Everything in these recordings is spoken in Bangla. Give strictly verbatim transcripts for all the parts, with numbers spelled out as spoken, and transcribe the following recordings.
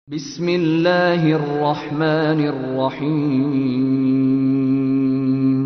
بسم الله الرحمن الرحيم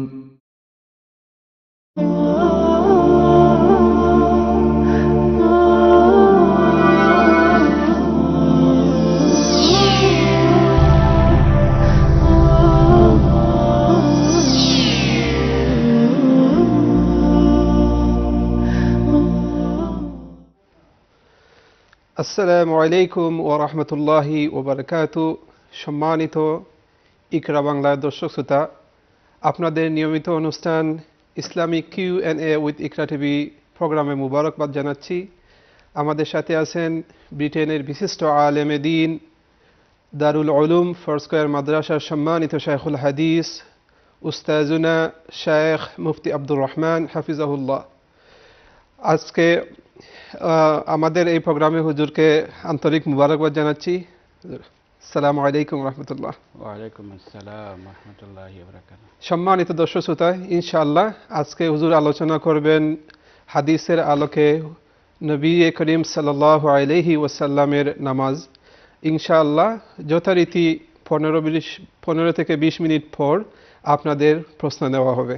আসসালামু আলাইকুম ওয়া রাহমাতুল্লাহি ওয়া বারাকাতুহু। সম্মানিত ইকরা বাংলার দর্শক শ্রোতা, আপনাদের নিয়মিত অনুষ্ঠান Islamic Q and A with Iqra TV প্রোগ্রামে মুবারকবাদ জানাচ্ছি। আমাদের সাথে আছেন ব্রিটেনের বিশিষ্ট আলেমে দ্বীন, দারুল উলুম ফোরস্কয়ার মাদ্রাসার সম্মানিত শাইখুল হাদিস উস্তাজুনা শাইখ মুফতি আব্দুর রহমান হাফিজাহুল্লাহ। আজকে আমাদের এই প্রোগ্রামে হুজুরকে আন্তরিক মুবারকবাদ জানাচ্ছি। আসসালামু আলাইকুম রহমতুল্লাহ। ওয়ালাইকুম আসসালাম রহমতুল্লাহি ওয়া বারাকাতুহু। সম্মানিত দর্শক শ্রোতা, ইনশাআল্লাহ আজকে হুজুর আলোচনা করবেন হাদিসের আলোকে নবী করিম সাল্লাল্লাহু আলাইহি ওয়াসাল্লামের নামাজ। ইনশাআল্লাহ যথারীতি পনেরো বিশ পনেরো থেকে বিশ মিনিট পর আপনাদের প্রশ্ন দেওয়া হবে।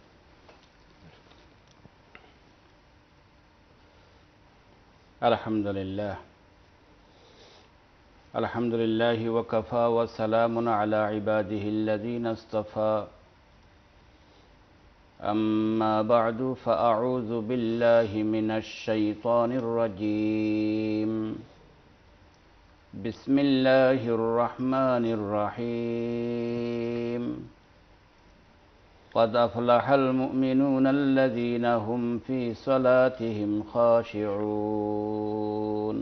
আলহামদুলিল্লাহ আলহামদুলিল্লাহি ওয়া কাফা ওয়া সালামুন আলা ইবাদিহিল্লাযীনা ইসতাফা। আম্মা বা'দু ফাআউযু বিল্লাহি মিনাশ শাইতানির রাজীম। বিসমিল্লাহির রাহমানির রাহিম। قد أفلح المؤمنون الذين هم في صلاتهم خاشعون.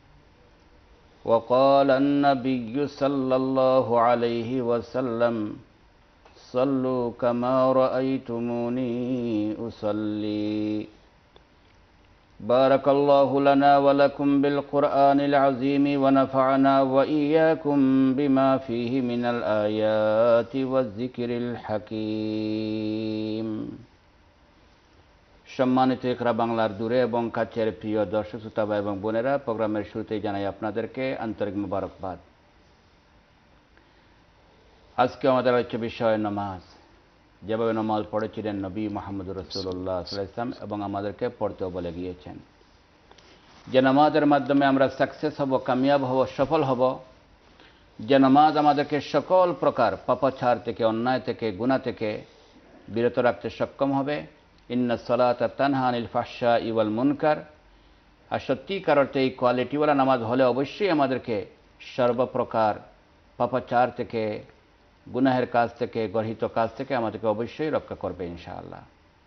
وقال النبي صلى الله عليه وسلم صلوا كما رأيتموني أصلي. بارك الله لنا ولكم بالقرآن العظيم ونفعنا وإياكم بما فيه من الآيات والذكر الحكيم. সম্মানিত ইকরা বাংলার দূরে এবং কাছের প্রিয় দর্শক শ্রোতা ভাই এবং বোনেরা, প্রোগ্রামের শুরুতেই জানাই আপনাদেরকে আন্তরিক মোবারকবাদ। আজকে আমাদের হচ্ছে বিষয় নামাজ। যেভাবে নামাজ পড়েছিলেন নবী মুহাম্মদ রাসূলুল্লাহ সাল্লাল্লাহু আলাইহি ওয়াসাল্লাম এবং আমাদেরকে পড়তেও বলে গিয়েছেন, যে নামাজের মাধ্যমে আমরা সাকসেস হব, কামিয়াব হব, সফল হব, যে নামাজ আমাদেরকে সকল প্রকার পাপাচার থেকে, অন্যায় থেকে, গুনাহ থেকে বিরত রাখতে সক্ষম হবে। ইন্নাস সালাতা তানহা আনিল ফাহশাই ওয়াল মুনকার। আর সত্যিকার অর্থে এই কোয়ালিটিওয়ালা নামাজ হলে অবশ্যই আমাদেরকে সর্বপ্রকার পাপাচার থেকে, গুনাহের কাজ থেকে, গর্হিত কাজ থেকে আমাদেরকে অবশ্যই রক্ষা করবে ইনশাআল্লাহ।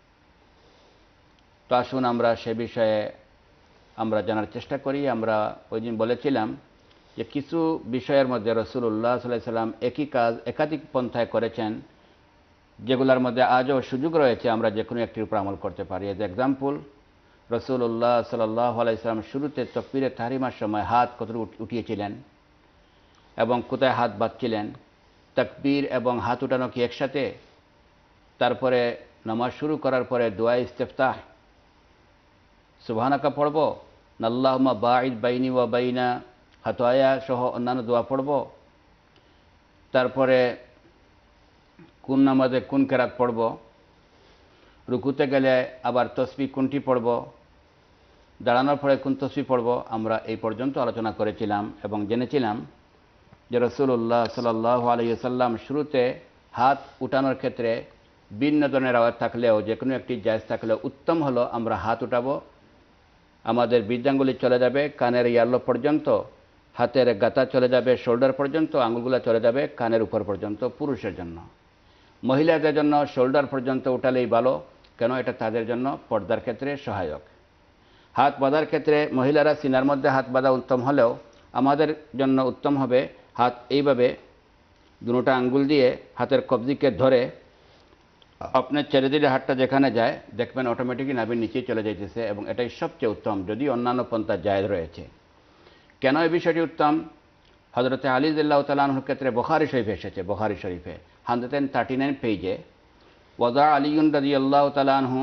তো আসুন আমরা সে বিষয়ে আমরা জানার চেষ্টা করি। আমরা ওই দিন বলেছিলাম যে কিছু বিষয়ের মধ্যে রাসূলুল্লাহ সাল্লাল্লাহু আলাইহি ওয়াসাল্লাম একই কাজ একাধিক পন্থায় করেছেন, যেগুলোর মধ্যে আজও সুযোগ রয়েছে আমরা যে কোনো একটির উপর আমল করতে পারি। এজ এক্সাম্পল, রাসূলুল্লাহ সাল্লাল্লাহু আলাইহি ওয়াসাল্লাম শুরুতে তাকবীরে তাহরিমার সময় হাত কত উঠিয়েছিলেন এবং কোথায় হাত বাঁধছিলেন, তাকবীর এবং হাত উঠানো কি একসাথে? তারপরে নামাজ শুরু করার পরে দোয়া ইস্তেফতাহ সুবহানাকা পড়ব, আল্লাহুম্মা বাঈদ বাইনি ওয়া বাইনা খাতায়া সহ অন্যান্য দোয়া পড়ব। তারপরে কোন নামাজে কোন কেরাত পড়ব, রুকুতে গেলে আবার তসবিহ কোনটি পড়ব, দাঁড়ানোর পরে কোন তসবিহ পড়ব, আমরা এই পর্যন্ত আলোচনা করেছিলাম এবং জেনেছিলাম যে রাসূলুল্লাহ সাল্লাল্লাহু আলাইহি ওয়াসাল্লাম শুরুতে হাত উঠানোর ক্ষেত্রে ভিন্ন ধরনের আওয়াজ থাকলেও যে কোনো একটি জায়েজ থাকলেও উত্তম হলো আমরা হাত উঠাবো, আমাদের বৃদ্ধাঙ্গুলি চলে যাবে কানের ইয়ার্লো পর্যন্ত, হাতের গাতা চলে যাবে শোল্ডার পর্যন্ত, আঙুলগুলো চলে যাবে কানের উপর পর্যন্ত পুরুষের জন্য। মহিলাদের জন্য শোল্ডার পর্যন্ত উঠালেই ভালো, কেন এটা তাদের জন্য পর্দার ক্ষেত্রে সহায়ক। হাত বাঁধার ক্ষেত্রে মহিলারা সিনার মধ্যে হাত বাঁধা উত্তম হলেও আমাদের জন্য উত্তম হবে হাত এইভাবে দুটা আঙ্গুল দিয়ে হাতের কবজিকে ধরে আপনি ছেড়ে দিলে হাতটা যেখানে যায় দেখবেন অটোমেটিকই নাভির নিচেই চলে যাইতেছে, এবং এটাই সবচেয়ে উত্তম, যদি অন্যান্য পন্থা জায়েজ রয়েছে। কেন এই বিষয়টি উত্তম? হযরতে আলী রাদিয়াল্লাহু তাআলা আনহুর ক্ষেত্রে বুখারী শরীফে এসেছে, বুখারী শরীফে হান্ড্রেড থার্টি নাইন পেজে, ওয়াদা আলীউন রাদিয়াল্লাহু তাআলা আনহু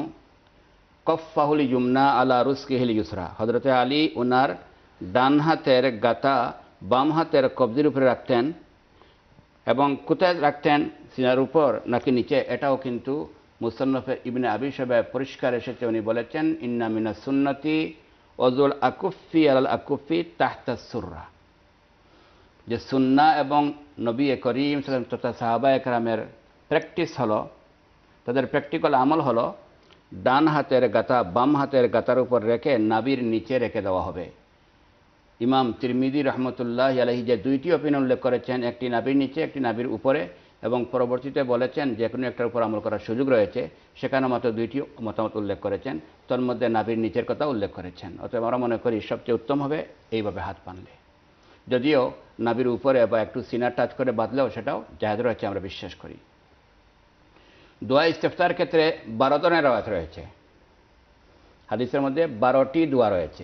কফফাহুল ইয়ুমনা আলা রুসকিহিল ইউসরা। হযরতে আলী ওনার ডান হাতের গাতা বাম হাতের কবজির উপরে রাখতেন এবং কোথায় রাখতেন সিনার উপর নাকি নিচে এটাও কিন্তু মুসান্নফে ইবনে আবি শাইবা পরিষ্কার এসেছে। উনি বলেছেন ইন্না মিনাস সুন্নতি ওয়াজুল আকুফি আলাল আকুফি তাহতা সুররা, যে সুন্না এবং নবী করিম সাল্লাল্লাহু আলাইহি ওয়াসাল্লাম তথা সাহাবায়ে কেরামের প্র্যাকটিস হলো, তাদের প্র্যাকটিক্যাল আমল হলো ডান হাতের গাতা বাম হাতের গাতার উপর রেখে নাভির নিচে রেখে দেওয়া হবে। ইমাম তিরমিজি রহমতুল্লাহ আলাইহি যে দুইটি অপিনিয়ন উল্লেখ করেছেন, একটি নাভির নিচে একটি নাভির উপরে, এবং পরবর্তীতে বলেছেন যে কোনো একটার উপর আমল করার সুযোগ রয়েছে, সেখানে মাত্র দুইটি মতামত উল্লেখ করেছেন, তার মধ্যে নাভির নিচের কথা উল্লেখ করেছেন। অতএব আমরা মনে করি সবচেয়ে উত্তম হবে এইভাবে হাত বাঁধলে, যদিও নাভির উপরে বা একটু সিনার টাচ করে বাঁধলেও সেটাও জায়েজ রয়েছে আমরা বিশ্বাস করি। দোয়া ইস্তেফতার ক্ষেত্রে বারো ধরনের রওয়ায়াত রয়েছে, হাদিসের মধ্যে বারোটি দোয়া রয়েছে।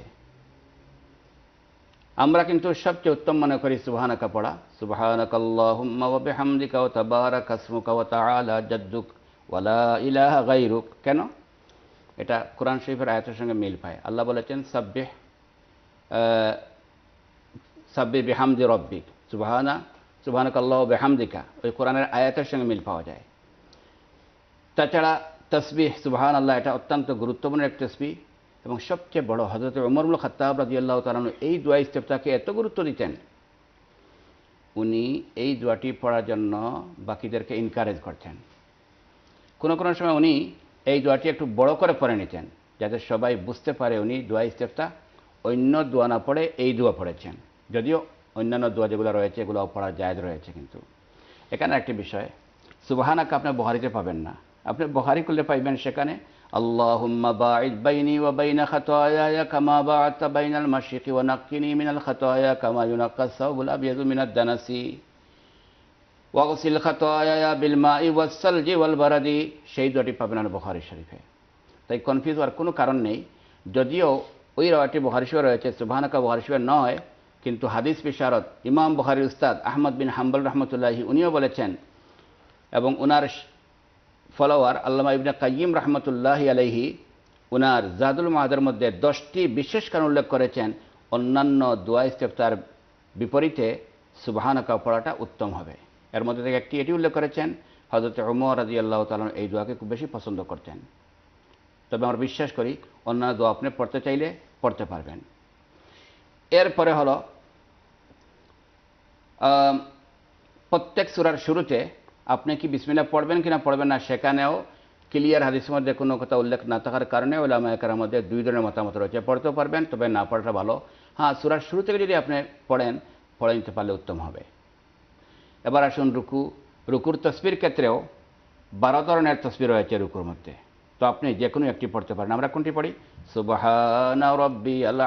আমরা কিন্তু সবচেয়ে উত্তম মনে করি সুবহানাকা পড়া, সুবহানাকাল্লাহুম্মা ওয়া বিহামদিকা ওয়া তাবারাকা ইসমুকা ওয়া তাআলা জাদ্দুক ওয়া লা ইলাহা গায়রুক। কেন? এটা কোরআন শরীফের আয়াতের সঙ্গে মিল পায়। আল্লাহ বলেছেন সাব্বিহ সাব্বিহ বিহামদি রব্বিক, সুবহানা সুবহানাকাল্লাহু ওয়া বিহামদিকা, ওই কোরআনের আয়াতের সঙ্গে মিল পাওয়া যায়। তাছাড়া তসবিহ সুবহানাল্লাহ, এটা অত্যন্ত গুরুত্বপূর্ণ এক তসবিহ, এবং সবচেয়ে বড় হযরত ওমর ইবনে খাত্তাব রাদিয়াল্লাহু তাআলা আনহু এই দোয়া ইস্তেফতাহকে এত গুরুত্ব দিতেন, উনি এই দোয়াটি পড়ার জন্য বাকিদেরকে এনকারেজ করতেন। কোনো কোনো সময় উনি এই দোয়াটি একটু বড় করে পড়ে নিতেন, যাতে সবাই বুঝতে পারে উনি দোয়া ইস্তেফতাহ অন্য দোয়া না পড়ে এই দোয়া পড়েছেন, যদিও অন্যান্য দোয়া যেগুলো রয়েছে এগুলো পড়ার জায়েজ রয়েছে। কিন্তু এখানে একটি বিষয়, সুবহানাকা আপনি বুখারীতে পাবেন না, আপনি বুখারী করলে পাইবেন সেখানে আল্লাহুম্মা বাঈদ বাইনি ওয়া বাইনা খাতায়ায়া কামা বা'আদতা বাইনাল মাশরিকি ওয়া নাক্কিনি মিনাল খাতায়া কামা ইউনাক্কাস সাওবুল আবয়াদু মিনাদ দানাসি ওয়াগসিল খাতায়ায়া বিল মাই ওয়াস সালজি ওয়াল বারাদি। সেই দোয়াটি পাবেন না বুখারী শরীফে। তাই কনফিউজ হওয়ার কোনো কারণ নেই, যদিও ওই রাওয়ায়াতটি বুখারী শরীফে রয়েছে, সুবহানাকা বুখারী শরীফে নয়, কিন্তু হাদিস বিশারদ ইমাম বুখারীর উস্তাদ আহমদ বিন হাম্বল রহমতুল্লাহি উনিও বলেছেন, এবং উনার ফলোয়ার আল্লামা ইবনে কাইয়িম রহমতুল্লাহি আলাইহি উনার জাদুল মাআদের মধ্যে দশটি বিশেষ কারণ উল্লেখ করেছেন, অন্যান্য দোয়া ইস্তেফতার বিপরীতে সুবহানাকা পড়াটা উত্তম হবে। এর মধ্যে থেকে একটি এটি উল্লেখ করেছেন, হযরত ওমর রাদিয়াল্লাহু তাআলা এই দোয়াকে খুব বেশি পছন্দ করতেন। তবে আমরা বিশ্বাস করি অন্যান্য দোয়া আপনি পড়তে চাইলে পড়তে পারবেন। এরপরে হলো প্রত্যেক সূরার শুরুতে আপনি কি বিসমিল্লাহ পড়বেন কিনা পড়বেন না, সেখানেও ক্লিয়ার হাদিসের মধ্যে কোনো কথা উল্লেখ না থাকার কারণে উলামায়ে কেরামের মধ্যে দুই ধরনের মতামত রয়েছে। পড়তেও পারবেন, তবে না পড়াটা ভালো। হ্যাঁ, সূরার শুরু থেকে যদি আপনি পড়েন, পড়ে নিতে পারলে উত্তম হবে। এবার আসুন রুকু। রুকুর তসবির ক্ষেত্রেও বারো ধরনের তসবির রয়েছে রুকুর মধ্যে, তো আপনি যে কোনো একটি পড়তে পারেন। আমরা কোনটি পড়ি? সুবহানা রাব্বিয়াল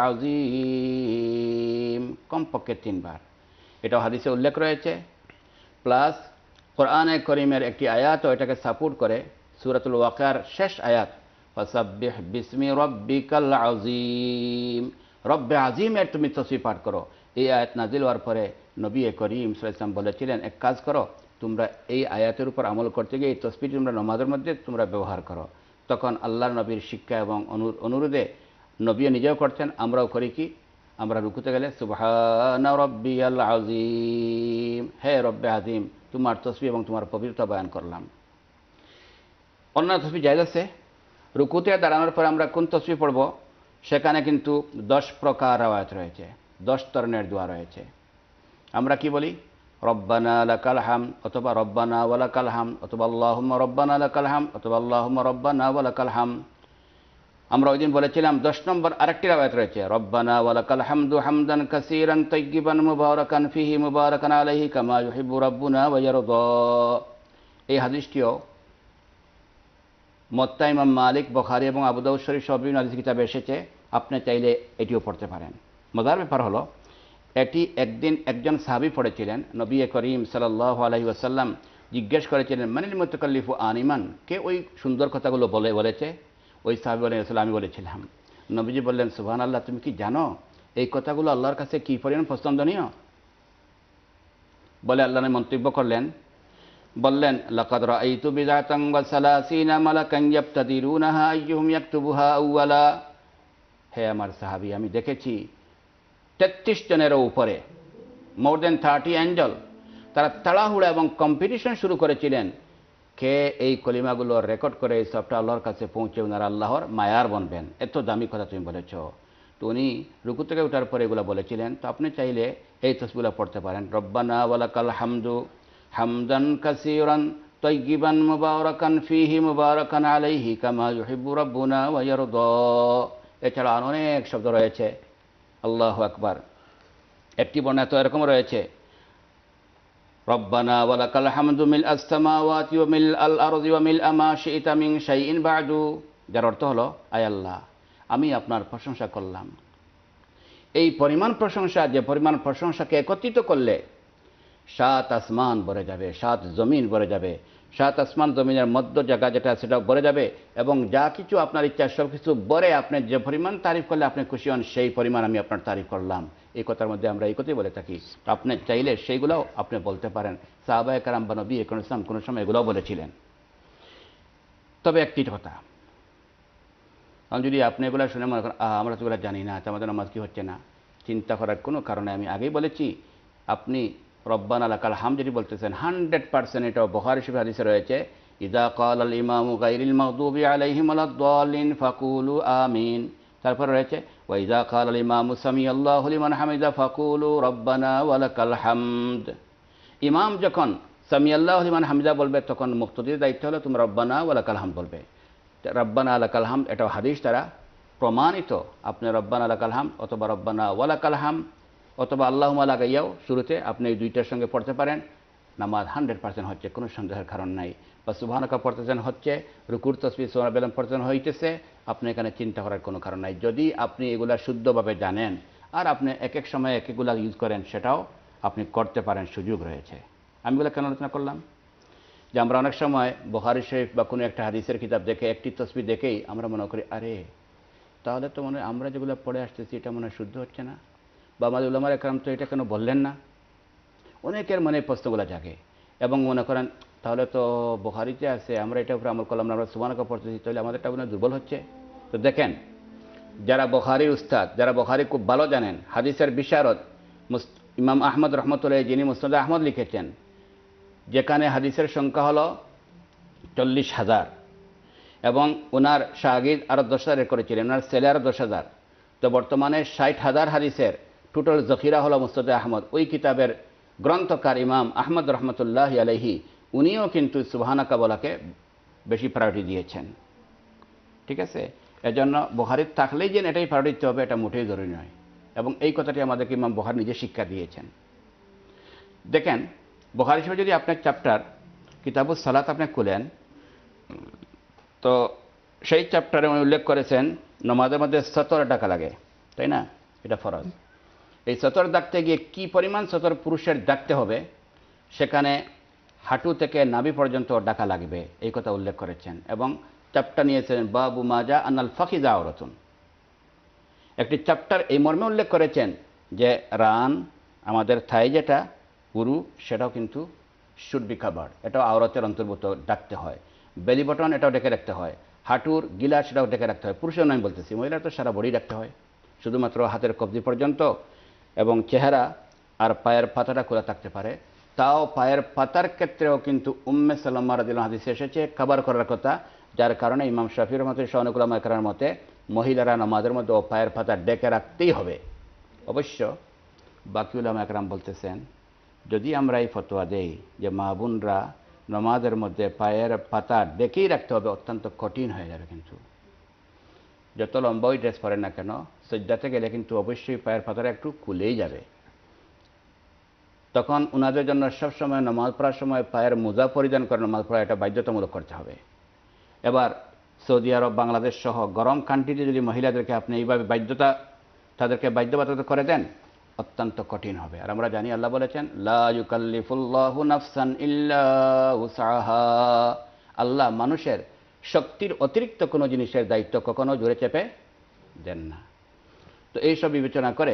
আযীম, কমপক্ষে তিনবার, এটাও হাদিসে উল্লেখ রয়েছে। প্লাস কোরআনে করিমের একটি আয়াতও এটাকে সাপোর্ট করে, সূরাতুল ওয়াকিয়ার শেষ আয়াত ফাসাব্বিহ বিসমি রাব্বিকাল আযীম, রব্বে আযীমের তুমি তসবিহ পাঠ করো। এই আয়াত নাজিল হওয়ার পরে নবী করিম সাল্লাল্লাহু আলাইহি ওয়াসাল্লাম বলেছিলেন, এক কাজ করো, তোমরা এই আয়াতের উপর আমল করতে গিয়ে এই তসবিহটি তোমরা নামাজের মধ্যে তোমরা ব্যবহার করো। তখন আল্লাহর নবীর শিক্ষা এবং অনুরোধে নবীও নিজেও করতেন, আমরাও করি। কি? আমরা রুকুতে গেলে সুবহানা রাব্বিয়াল আযীম, হে রব্বে আযীম, তোমার তসবিহ এবং তোমার পবিত্রতা বয়ান করলাম। অন্য তসবিহ জায়েজ আছে। রুকুতে দাঁড়ানোর পর আমরা কোন তসবিহ পড়ব, সেখানে কিন্তু দশ প্রকার রওয়ায়াত রয়েছে, দশ ধরনের দোয়া রয়েছে। আমরা কি বলি? রব্বানা লাকাল হামদ, অথবা রব্বানা ওয়া লাকাল হামদ, অথবা আল্লাহুম্মা রব্বানা লাকাল হামদ, অথবা আল্লাহুম্মা রব্বানা ওয়া লাকাল হামদ। আমরা ওই দিন বলেছিলাম দশ নম্বর আরেকটি রওয়ায়াত রয়েছে, রব্বানা ওয়া লাকাল হামদু হামদান কাসীরান তাইয়্যিবান মুবারাকান ফীহি মুবারাকান আলাইহি কামা ইউহিব্বু রাব্বুনা ওয়া ইয়ারদা। এই হাদিসটিও মুওয়াত্তা ইমাম মালিক, বুখারী এবং আবু দাউদ শরীফ সহ বিভিন্ন হাদিস কিতাবে এসেছে। আপনি চাইলে এটিও পড়তে পারেন। মজার ব্যাপার হলো, এটি একদিন একজন সাহাবী পড়েছিলেন, নবী করিম সাল্লাল্লাহু আলাইহি ওয়াসাল্লাম জিজ্ঞেস করেছিলেন, মানিল মুতাকাল্লিফু আনিমান, কে ওই সুন্দর কথাগুলো বলে বলেছে? ওই সাহাবী বলেন, রাসূল আমি বলেছিলাম। নবীজি বললেন, সুবহানাল্লাহ, তুমি কি জানো এই কথাগুলো আল্লাহর কাছে কি পরিমাণ পছন্দনীয়? বলে আল্লাহ মন্তব্য করলেন, বললেন, লাকাদ রাআইতু বিদআতান ওয়া সালাসিনা মালাকান ইয়াবতাদিরুনাহা আইয়ুহুম ইয়াকতুবুহা আউয়ালা। হে আমার সাহাবী, আমি দেখেছি তেত্রিশ জনের উপরে মোর দেন থার্টি অ্যাঞ্জেল, তারা তাড়াহুড়া এবং কম্পিটিশন শুরু করেছিলেন কে এই কলিমাগুলো রেকর্ড করে এই সবটা আল্লাহর কাছে পৌঁছে ওনারা আল্লাহর মায়ার বনবেন, এত দামি কথা তুমি বলেছ। তো উনি রুকু থেকে ওঠার পরে এগুলো বলেছিলেন। তো আপনি চাইলে এই তসবিহগুলো পড়তে পারেন, রব্বানা ওয়ালাকাল হামদু হামদান কাসীরান তাইয়িবান মুবারাকান ফীহি মুবারাকান আলাইহি কামা ইউহিব্বু রাব্বুনা ওয়া ইয়ারদা। এছাড়া আরো অনেক শব্দ রয়েছে, আল্লাহু আকবার। একটি বর্ণনা তো এরকম রয়েছে, রব্বানা ওয়ালাকাল হামদু মিল আস-সামাওয়াতি ওয়া মিল আল আরদি ওয়া মিল মা শি'তা মিন শাইইন বা'দু, যার অর্থ হলো আয় আল্লাহ আমি আপনার প্রশংসা করলাম। এই পরিমাণ প্রশংসা, যে পরিমাণ প্রশংসাকে একত্রিত করলে সাত আসমান ভরে যাবে, সাত জমিন ভরে যাবে, সাত আসমান জমিনের মধ্য জায়গা যেটা সেটা ভরে যাবে, এবং যা কিছু আপনার ইচ্ছা সব কিছু ভরে আপনি যে পরিমাণ তারিফ করলে আপনি খুশি হন সেই পরিমাণ আমি আপনার তারিফ করলাম। এই কথার মধ্যে আমরা এই কথাই বলে থাকি। আপনি চাইলে সেইগুলোও আপনি বলতে পারেন। সাহাবায়ে কেরাম বা নবী কোন ইসলাম কোনো সময় এগুলোও বলেছিলেন। তবে একটি কথা, কারণ যদি আপনি এগুলো শুনে মনে করেন আমরা তো এগুলো জানি না, আমাদের নামাজ কি হচ্ছে না, চিন্তা করার কোনো কারণে আমি আগেই বলেছি, আপনি রব্বানা লাকাল হামদ যদি বলতেছেন হান্ড্রেড পার্সেন্ট এটাও বুখারী শরীফ হাদিসে রয়েছে, ইযা ক্বালা আল ইমামু গায়রিল মাগদুবি আলাইহিম ওয়ালাদ-দাল্লিন ফাকুলু আমিন। তারপর রয়েছে ওয়া ইযা ক্বালা আল ইমামু সামিআল্লাহু লিমান হামিদা ফাকুলু রব্বানা ওয়ালাকাল হামদ। ইমাম যখন সামিআল্লাহু লিমান হামিদা বলবে তখন মুক্তাদির দায়িত্ব হলো তুমি রব্বানা ওয়ালাকাল হামদ বলবে। রব্বানা লাকাল হামদ এটাও হাদিস দ্বারা প্রমাণিত। আপনি রব্বানা লাকাল হামদ অথবা রব্বানা ওয়ালাকাল হামদ অথবা আল্লাহুম্মা লাকাইয়াও শুরুতে আপনি এই দুইটার সঙ্গে পড়তে পারেন। নামাজ হান্ড্রেড পার্সেন্ট হচ্ছে, কোনো সন্দেহের কারণ নাই। বা সুবহানাকা পড়তেছেন হচ্ছে, রুকুর তাসবিহ সুবহানাল বেলাম পড়তেছেন হইতেছে, আপনি এখানে চিন্তা করার কোনো কারণ নাই। যদি আপনি এগুলা শুদ্ধভাবে জানেন আর আপনি এক এক সময় এক একগুলা ইউজ করেন সেটাও আপনি করতে পারেন, সুযোগ রয়েছে। আমি এগুলো কেন আলোচনা করলাম, যে আমরা অনেক সময় বুখারী শরীফ বা কোনো একটা হাদিসের কিতাব দেখে একটি তসবিহ দেখেই আমরা মনে করি আরে তাহলে তো মনে আমরা যেগুলো পড়ে আসতেছি এটা মনে হয় শুদ্ধ হচ্ছে না, বা আমাদের উলামায়ে কেরাম তো এটা কেন বললেন না। অনেকের মনে প্রশ্নগুলো জাগে এবং মনে করেন তাহলে তো বুখারীতে আছে, আমরা এটার উপরে আমল করলাম না, আমরা সুবহানাকা পড়তেছি, তাহলে আমাদেরটা মনে হয় দুর্বল হচ্ছে। তো দেখেন, যারা বুখারীর উস্তাদ, যারা বুখারী খুব ভালো জানেন, হাদিসের বিশারদ ইমাম আহমদ রহমতুল্লাহ, যিনি মুসনাদ আহমদ লিখেছেন, যেখানে হাদিসের সংখ্যা হলো চল্লিশ হাজার এবং ওনার শাগিদ আরও দশ হাজার করেছিলেন, ওনার ছেলে আরও দশ হাজার, তো বর্তমানে ষাট হাজার হাদিসের টোটাল জখিরা হলো মুসনাদ আহমদ। ওই কিতাবের গ্রন্থকার ইমাম আহমদ রহমতুল্লাহ আলাইহি উনিও কিন্তু সুবহানাকা বলাকে বেশি প্রায়োরিটি দিয়েছেন। ঠিক আছে, এজন্য বুখারীর থাকলেই যে এটাই প্রায়োরিটি দিতে হবে এটা মোটেই জরুরি নয়, এবং এই কথাটি আমাদেরকে ইমাম বুখারী নিজে শিক্ষা দিয়েছেন। দেখেন, বুখারী শরীফে যদি আপনার চ্যাপ্টার কিতাবুস সালাত আপনি খুলেন, তো সেই চ্যাপ্টারে উনি উল্লেখ করেছেন নামাজের মধ্যে সতর ডাকা লাগে, তাই না? এটা ফরজ। এই সতর ডাকতে গিয়ে কি পরিমাণ সতর পুরুষের ডাকতে হবে, সেখানে হাঁটু থেকে নাভি পর্যন্ত ডাকা লাগবে, এই কথা উল্লেখ করেছেন। এবং চ্যাপ্টার নিয়েছেন বাবু মাজা আনাল ফাকিজা আওরাতুন। একটি চ্যাপ্টার এই মর্মে উল্লেখ করেছেন যে রান আমাদের থাই যেটা পুরু সেটাও কিন্তু শুড বি কাভার্ড, এটাও আওরাতের অন্তর্ভুক্ত, ডাকতে হয়। বেলি বটন এটাও ডেকে রাখতে হয়, হাঁটুর গিলা সেটাও ডেকে রাখতে হয়। পুরুষের নয় বলতেছি, মহিলার তো সারা বডি রাখতে হয়, শুধুমাত্র হাতের কবজি পর্যন্ত এবং চেহারা আর পায়ের পাতাটা খোলা থাকতে পারে। তাও পায়ের পাতার ক্ষেত্রেও কিন্তু উম্মে সালামা রাদিয়াল্লাহু আনহা হাদিসে এসেছে কভার করার কথা, যার কারণে ইমাম শাফিঈ রহমাতুল্লাহ সহ অনেক উলামায়ে কেরামের মতে মহিলারা নামাজের মধ্যে ও পায়ের পাতা ডেকে রাখতেই হবে। অবশ্য বাকি উলামায়ে কেরাম বলতেছেন যদি আমরা এই ফতোয়া দেই যে মা বোনরা নামাজের মধ্যে পায়ের পাতা ডেকেই রাখতে হবে, অত্যন্ত কঠিন হয়ে যাবে। কিন্তু যত লম্বাই ড্রেস পরেন না কেন, সজ্জাতে গেলে কিন্তু অবশ্যই পায়ের পাতাটা একটু খুলেই যাবে। তখন ওনাদের জন্য সবসময় নামাজ পড়ার সময় পায়ের মোজা পরিধান করে নামাজ পড়া এটা বাধ্যতামূলক করতে হবে। এবার সৌদি আরব, বাংলাদেশ সহ গরম কান্ট্রিতে যদি মহিলাদেরকে আপনি এইভাবে বাধ্যতা তাদেরকে বাধ্যবাধকতা করে দেন, অত্যন্ত কঠিন হবে। আর আমরা জানি আল্লাহ বলেছেন লা ইউকাল্লিফুল্লাহু নাফসান ইল্লা উসআহা, আল্লাহ মানুষের শক্তির অতিরিক্ত কোনো জিনিসের দায়িত্ব কখনো জোরে চেপে দেন না। তো এইসব বিবেচনা করে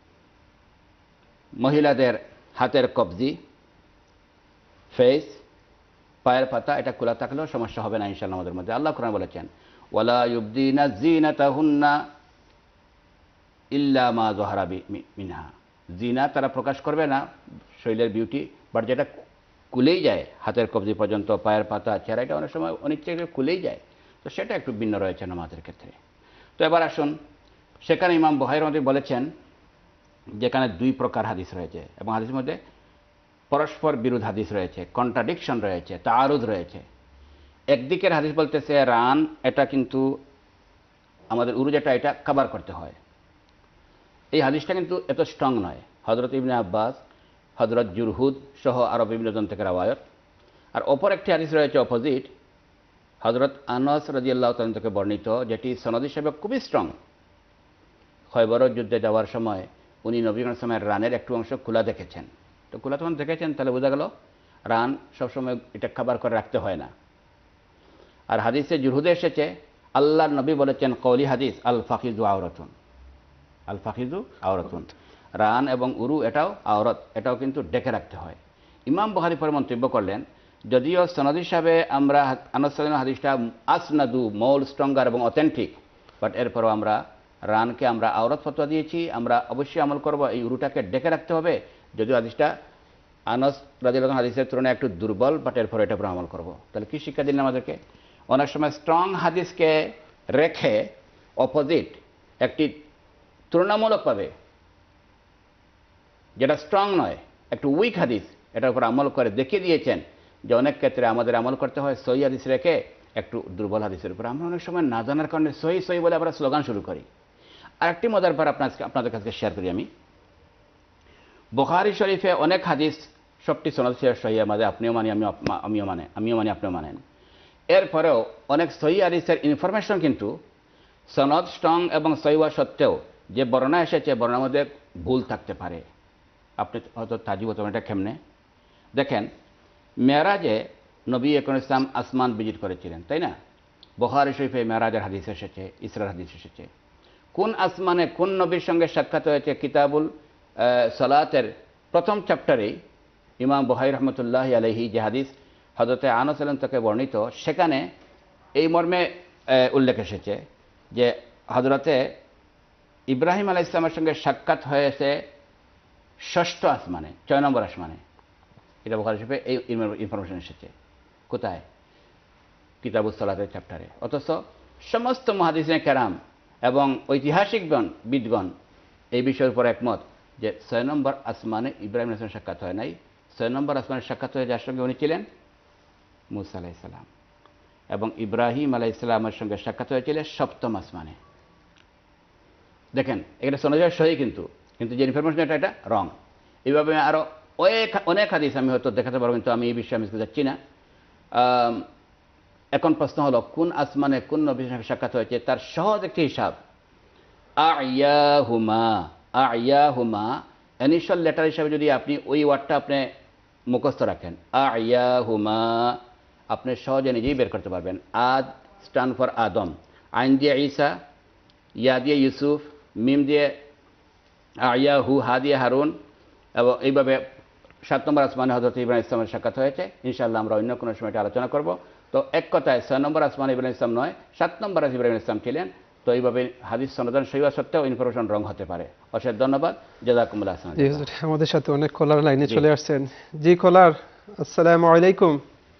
মহিলাদের হাতের কবজি, ফেস, পায়ের পাতা এটা খোলা থাকলেও সমস্যা হবে না ইনশাআল্লাহ আমাদের মধ্যে। আল্লাহ কোরআনে বলেছেন ওয়ালা ইউবদিনা যিনাতাহুন্না ইল্লা মা যাহারা মিনহা, জিনা তারা প্রকাশ করবে না, শরীরের বিউটি, বাট যেটা খুলেই যায় হাতের কবজি পর্যন্ত, পায়ের পাতা, চেহারা, এটা অনেক সময় অনিচ্ছে খুলেই যায়, তো সেটা একটু ভিন্ন রয়েছে নামাজের ক্ষেত্রে। তো এবার আসুন, সেখানে ইমাম বুখারী রাহমাতুল্লাহ বলেছেন যেখানে দুই প্রকার হাদিস রয়েছে এবং হাদিসের মধ্যে পরস্পর বিরোধ হাদিস রয়েছে, কন্ট্রাডিকশন রয়েছে, তাআরুদ রয়েছে। একদিকের হাদিস বলতেছে রান এটা কিন্তু আমাদের উরু যেটা এটা কভার করতে হয়, এই হাদিসটা কিন্তু এত স্ট্রং নয়। হযরত ইবনে আব্বাস, হযরত জুরহুদ সহ আরও বিভিন্ন জন থেকে রাওয়ায়ত। আর অপর একটি হাদিস রয়েছে অপোজিট, হযরত আনাস রাদিয়াল্লাহু তাআলা থেকে বর্ণিত, যেটি সনদ হিসেবে খুবই স্ট্রং। খয়বর যুদ্ধে যাওয়ার সময় উনি নবী সাল্লাল্লাহু আলাইহি ওয়াসাল্লামের রানের একটু অংশ খোলা দেখেছেন। তো খোলা তখন দেখেছেন, তাহলে বোঝা গেল রান সবসময় এটা কভার করে রাখতে হয় না। আর হাদিসে জুরহুদে এসেছে আল্লাহর নবী বলেছেন, কওলি হাদিস, আল ফাকিজু আওরাতুন, আল ফাকিজু আওরাতুন, রান এবং উরু এটাও আওরাত, এটাও কিন্তু ডেকে রাখতে হয়। ইমাম বুখারী পরে মন্তব্য করলেন, যদিও সনদ হিসাবে আমরা আনাস রাদিয়াল্লাহু হাদিসটা আসনাদু, মৌল স্ট্রঙ্গার এবং অথেন্টিক, বাট এরপরও আমরা রানকে আমরা আওরাত ফতোয়া দিয়েছি, আমরা অবশ্যই আমল করব, এই উরুটাকে ডেকে রাখতে হবে। যদিও হাদিসটা আনাস রাদিয়াল্লাহু হাদিসের তুলনায় একটু দুর্বল, বাট এরপর এটার উপর আমল করব। তাহলে কি শিক্ষা দিলেন আমাদেরকে? অনেক সময় স্ট্রং হাদিসকে রেখে অপোজিট একটি তুলনামূলকভাবে যেটা স্ট্রং নয়, একটু উইক হাদিস, এটার উপর আমল করে দেখিয়ে দিয়েছেন যে অনেক ক্ষেত্রে আমাদের আমল করতে হয় সহি হাদিস রেখে একটু দুর্বল হাদিসের উপর। আমরা অনেক সময় না জানার কারণে সহি সহি বলে আমরা স্লোগান শুরু করি। আর একটি মজার ব্যাপার আপনার আপনাদের কাছে শেয়ার করি আমি। বুখারী শরীফে অনেক হাদিস, সবটি সনদ সহি, আমাদের আপনিও মানি, আমিও আমিও মানে আমিও মানি আপনিও মানেন। এরপরেও অনেক সহি হাদিসের ইনফরমেশন কিন্তু সনদ স্ট্রং এবং সহি হওয়া সত্ত্বেও যে বর্ণনা এসেছে বর্ণনার মধ্যে ভুল থাকতে পারে। আপনি হয়তো তাজিব হতেন এটা কেমনে দেখেন, মেরাজে নবী একন ইসলাম আসমান ভিজিট করেছিলেন, তাই না? বুখারী শরীফে মেরাজের হাদিস এসেছে, ইসরার হাদিস এসেছে। কোন আসমানে কোন নবীর সঙ্গে সাক্ষাৎ হয়েছে কিতাবুল সালাতের প্রথম চ্যাপ্টারেই ইমাম বুখারী রহমতুল্লাহ আলাইহি যে হাদিস হযরতে আনাস থেকে বর্ণিত, সেখানে এই মর্মে উল্লেখ এসেছে যে হযরতে ইব্রাহিম আলাইহিস সালামের সঙ্গে সাক্ষাৎ হয়েছে ষষ্ঠ আসমানে, ছয় নম্বর আসমানে। এটা বুখারী শরীফে এই ইনফরমেশন এসেছে। কোথায়? কিতাবুস সালাতের চ্যাপ্টারে। অথচ সমস্ত মুহাদ্দিসিনে কেরাম এবং ঐতিহাসিকগণ, বিদগণ এই বিষয়ের উপর একমত যে ছয় নম্বর আসমানে ইব্রাহিম আলাইহিস সালামের সাক্ষাৎ হয় নাই। ছয় নম্বর আসমানের সাক্ষাৎ হয়ে যার সঙ্গে উনি ছিলেন মুসা আলাইহিস সালাম, এবং ইব্রাহিম আলাইহিস সালামের সঙ্গে সাক্ষাৎ হয়েছিলেন সপ্তম আসমানে। দেখেন, এটা শোনা যায় সহি, কিন্তু কিন্তু যে ইনফরমেশন এটা এটা রং। এইভাবে আরও অনেক অনেক হাদিস আমি হয়তো দেখাতে পারবো, কিন্তু আমি এই বিষয়ে আমি যাচ্ছি না। এখন প্রশ্ন হলো, কোন আসমানে কোন নবীর সঙ্গে সাক্ষাৎ হয়েছে তার সহজ একটি হিসাব, আয়াহুমা। আয়াহুমা ইনিশিয়াল লেটার হিসাবে যদি আপনি ওই ওয়ার্ডটা আপনি মুখস্থ রাখেন, আয়াহুমা, আপনি সহজে নিজেই বের করতে পারবেন। আদ স্ট্যান্ড ফর আদম, আইন দিয়ে ঈসা, ইয়া দিয়ে ইউসুফ, মিম দিয়ে আয়াহু, হা দিয়ে হারুন, এবং এইভাবে সাত নম্বর আসমানে হযরত ইব্রাহিম ইসলামের সাক্ষাৎ হয়েছে। ইনশাআল্লাহ আমরা অন্য কোনো সময় এটা আলোচনা করব। তো এক কথায় ছয় নম্বর আসমানে ইব্রাহিম ইসলাম নয়, সাত নম্বর ইব্রাহিম ইসলাম ছিলেন। তো এইভাবে হাদিস সনদান সহিহ সত্ত্বেও ইনফরমেশন রং হতে পারে। অশেষ ধন্যবাদ, জাযাকুমুল্লাহ খাইরান। জি হুজুর, আমাদের সাথে অনেক কলার লাইনে চলে আসছেন। জি কলার, আসসালামু আলাইকুম।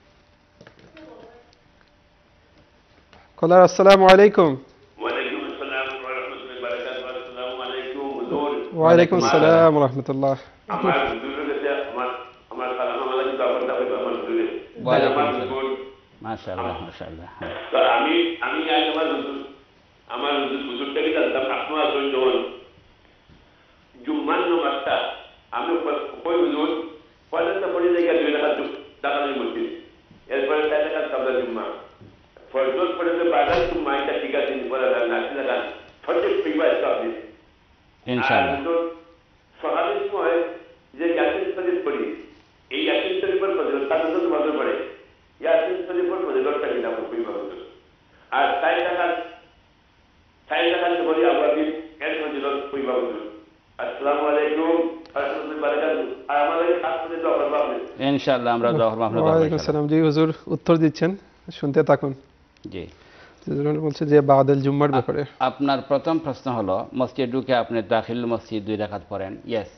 কলার, আসসালামু আলাইকুম। ওয়ালাইকুম আসসালাম ওয়া রাহমাতুল্লাহি ওয়া বারাকাতুহু। আসসালামু আলাইকুম হুজুর। ওয়া আলাইকুম আসসালাম ওয়া রাহমাতুল্লাহ। আমার হুজুরের কাছে আমার আমার সালাম আলাইকুম দাওয়াত দাও আমার হুজুরে। ওয়া আলাইকুম আসসালাম। মাশাআল্লাহ মাশাআল্লাহ। তো আমি আমি আজ আমার হুজুর আমার হুজুরটাকে জানতাম আপনারা যখন জুম্মান নামাজটা আমি কই হুজুর পয়লা পড়ে জায়গা দুই রাকাত দাঁড়ানোর মধ্যে, এরপরে চার রাকাত সাবলা জুম্মা, ফজর পড়ে যে বাদাল জুম্মা, এটা ঠিক আছে পড়া যায় না, ঠিক আছে সঠিক পিবা আপনি ইনশাআল্লাহ। সকালের সময় যে ইয়াসিন শরীফ পড়ি, এই ইয়াসিন শরীফের ফজিলত তার মধ্যে ফজর পড়ে, ইয়াসিন শরীফের ফজিলতটা কিনা পিবা হুজুর। আর চার রাকাত চার রাকাত পড়ি আমরা দিন এর ফজিলত পিবা হুজুর। আসসালামু আলাইকুম ওয়া রাহমাতুল্লাহি ওয়া বারাকাতুহু। আর আমাদের কাছ থেকে দোয়া করবেন আপনি। ইনশাআল্লাহ আমরা দোয়া করব, আপনারা দোয়া ওয়া আলাইকুম করবেন। আসসালাম। জি হুজুর, উত্তর দিচ্ছেন, শুনতে থাকুন। জি, হুজুর বলছে যে বাদাল জুম্মার ব্যাপারে। আপনার প্রথম প্রশ্ন হলো, মসজিদে ঢুকে আপনি দাখিল মসজিদ দুই রাকাত পড়েন। ইয়েস,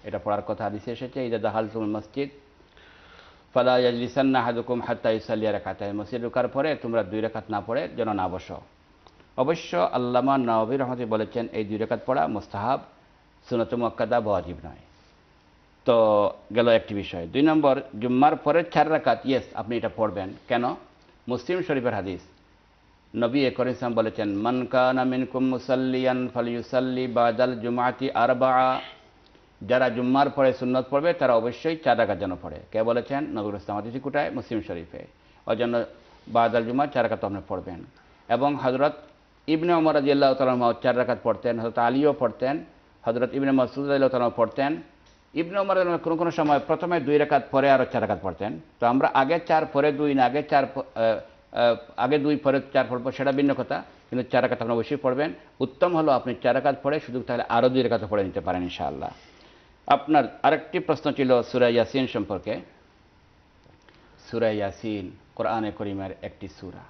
এটা পড়ার কথা হাদিসে এসেছে, ইদা দাখালতুমুল মসজিদ ফালা ইয়াজলিসান্না আহাদুকুম হাত্তা ইউসাল্লি রাকাতাইন, মসজিদে ঢোকার পরে তোমরা দুই রাকাত না পড়ে যেন না বসো। অবশ্য আল্লামা নওয়াবী রাহমাতুল্লাহি বলেছেন এই দুই রাকাত পড়া মুস্তাহাব, সুন্নাত মুআক্কাদা বা ওয়াজিব নয়। তো গেল একটি বিষয়। দুই নম্বর, জুম্মার পরের চার রাকাত ইয়েস আপনি এটা পড়বেন। কেন? মুসলিম শরীফের হাদিস, নবী করিম সাল্লাল্লাহু আলাইহি ওয়াসাল্লাম বলেছেন, মান কানা মিনকুম মুসাল্লিয়ান ফালইউসাল্লি বাদাল জুমআতি আরবাআ, যারা জুম্মার পরে সুন্নত পড়বে তারা অবশ্যই চার রাকাত যেন পড়ে। কে বলেছেন? নবী ইসলাম হাদিস কোটায় মুসলিম শরীফে। ওই জন্য বাদাল জুমআ চার রাকাত আপনি পড়বেন। এবং হযরত ইবনে ওমর রাদিয়াল্লাহু তাআলা আনহু চার রাকাত পড়তেন, হযরত আলীও পড়তেন, হযরত ইবনে মাসউদ রাদিয়াল্লাহু তাআলা পড়তেন। ইবনে ওমর রাদিয়াল্লাহু কোনো কোনো সময় প্রথমে দুই রাকাত পরে আরও চার রাকাত পড়তেন। তো আমরা আগে চার পরে দুই না আগে চার আগে দুই পরে চার পড়বো সেটা ভিন্ন কথা, কিন্তু চার রাকাত আপনি অবশ্যই পড়বেন। উত্তম হলো আপনি চার রাকাত পড়ে সুযোগ তাহলে আরও দুই রাকাত পড়ে নিতে পারেন ইনশাআল্লাহ। আপনার আরেকটি প্রশ্ন ছিল সূরা ইয়াসিন সম্পর্কে। সূরা ইয়াসিন কোরআনে কারীমের একটি সূরা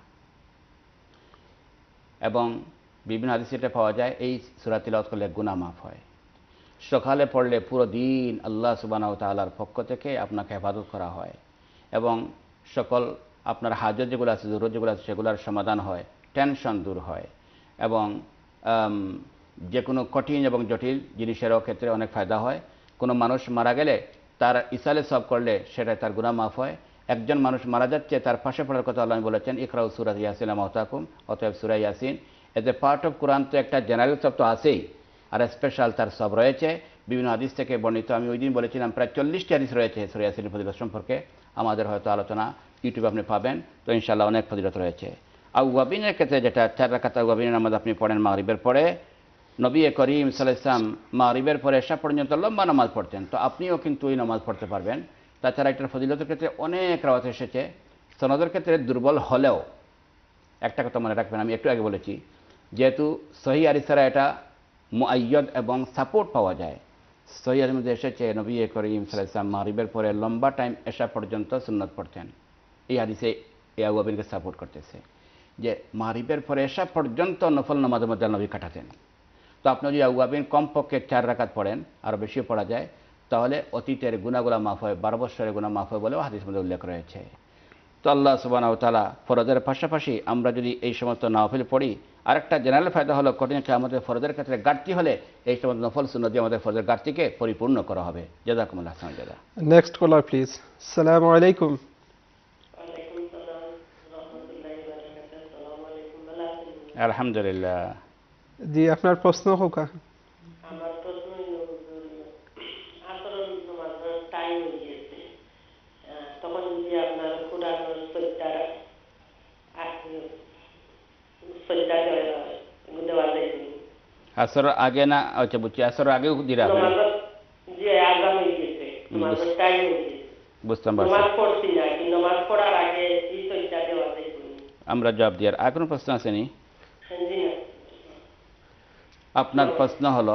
এবং বিভিন্ন হাদিসে এটা পাওয়া যায় এই সূরা তিলাওয়াত করলে গুনাহ মাফ হয়। সকালে পড়লে পুরো দিন আল্লাহ সুবহানাহু ওয়া তাআলার পক্ষ থেকে আপনাকে হেফাজত করা হয় এবং সকল আপনার হাজত যেগুলো আছে, জরুরত যেগুলো আছে সেগুলোর সমাধান হয়, টেনশন দূর হয় এবং যে কোনো কঠিন এবং জটিল জিনিসেরও ক্ষেত্রে অনেক ফায়দা হয়। কোনো মানুষ মারা গেলে তার ইসালে সব করলে সেটা তার গুনাহ মাফ হয়। একজন মানুষ মারা যাচ্ছে, তার পাশে পড়ার কথা আল্লাহ বলেছেন, ইকরাউ সূরা ইয়াসিন মাওতাকুম, অতএব সূরা ইয়াসিন। এতে পার্ট অফ কোরআন তো একটা জেনারেল সব তো আছেই, আর স্পেশাল তার সব রয়েছে বিভিন্ন হাদিস থেকে বর্ণিত। আমি ওই দিন বলেছিলাম প্রায় চল্লিশটি হাদিস রয়েছে সূরা ইয়াসিনের ফজিলত সম্পর্কে, আমাদের হয়তো আলোচনা ইউটিউবে আপনি পাবেন। তো ইনশাআল্লাহ অনেক ফজিলত রয়েছে। আওয়াবিনের ক্ষেত্রে যেটা চার রাকাত আওয়াবিনের নামাজ আপনি পড়েন মাগরিবের পরে, নবী করিম সাল্লাল্লাহু আলাইহি ওয়াসাল্লাম মাগরিবের পরে এশা পর্যন্ত লম্বা নামাজ পড়তেন, তো আপনিও কিন্তু এই নামাজ পড়তে পারবেন। তাছাড়া এটার ফজিলতের ক্ষেত্রে অনেক রাওয়াত এসেছে, সনদের ক্ষেত্রে দুর্বল হলেও একটা কথা মনে রাখবেন, আমি একটু আগে বলেছি, যেহেতু সহিহ হাদিস ছাড়া এটা মুআয়্যাদ এবং সাপোর্ট পাওয়া যায়। সহিহ হাদিসের মধ্যে এসেছে নবী করিম সাল্লাল্লাহু আলাইহি ওয়াসাল্লাম মাগরিবের পরে লম্বা টাইম এশা পর্যন্ত সুন্নত পড়তেন। এই হাদিসে এই আওয়াবিনকে সাপোর্ট করতেছে যে মাগরিবের পরে এশা পর্যন্ত নফল নামাজের মধ্যে নবী কাটাতেন। তো আপনি যদি আওয়াবিন কমপক্ষে চার রাকাত পড়েন, আরও বেশিও পড়া যায়, তাহলে অতীতের গুনাহগুলো মাফ হয়, বারো বছরের গুনাহ মাফ হয় বলেও হাদিসের মধ্যে উল্লেখ রয়েছে। তো আল্লাহ সুবহানাহু ওয়া তাআলা ফরজের পাশাপাশি আমরা যদি এই সমস্ত নফল পড়ি, আরেকটা জেনারেল ফায়দা হলো কঠিন আমাদের ফরজের ক্ষেত্রে ঘাটতি হলে এই সমস্ত নফল সুন্নাত দিয়ে আমাদের ফরজের ঘাটতিকে পরিপূর্ণ করা হবে। জাযাকুমুল্লাহ খাইরান জাযা। Next caller please. আসসালামু আলাইকুম। ওয়ালাইকুম সালাম রাহমাতুল্লাহি ওয়া বারাকাতুহু। আসসালামু আলাইকুম, ভালো আছেন? আলহামদুলিল্লাহ। জি আপনার প্রশ্ন হোক। আমার প্রশ্ন আসর নামাজের টাইম হয়ে গেছে, তখন যদি আপনার কোরআনের সজ্জা সজ্জা দেওয়া যায় আসর আগে না? আচ্ছা বুঝছি, আসর আগেও দিরা জি আগাম হয়ে গেছে, নামাজের টাইম হয়ে গেছে, বুঝতাম পারছি। নামাজ পড়ছি না, কিন্তু নামাজ পড়ার আগে এই সজ্জা দেওয়া যায় আমরা জবাব দিয়ার। আর কোনো প্রশ্ন আসেনি? জি না। আপনার প্রশ্ন হলো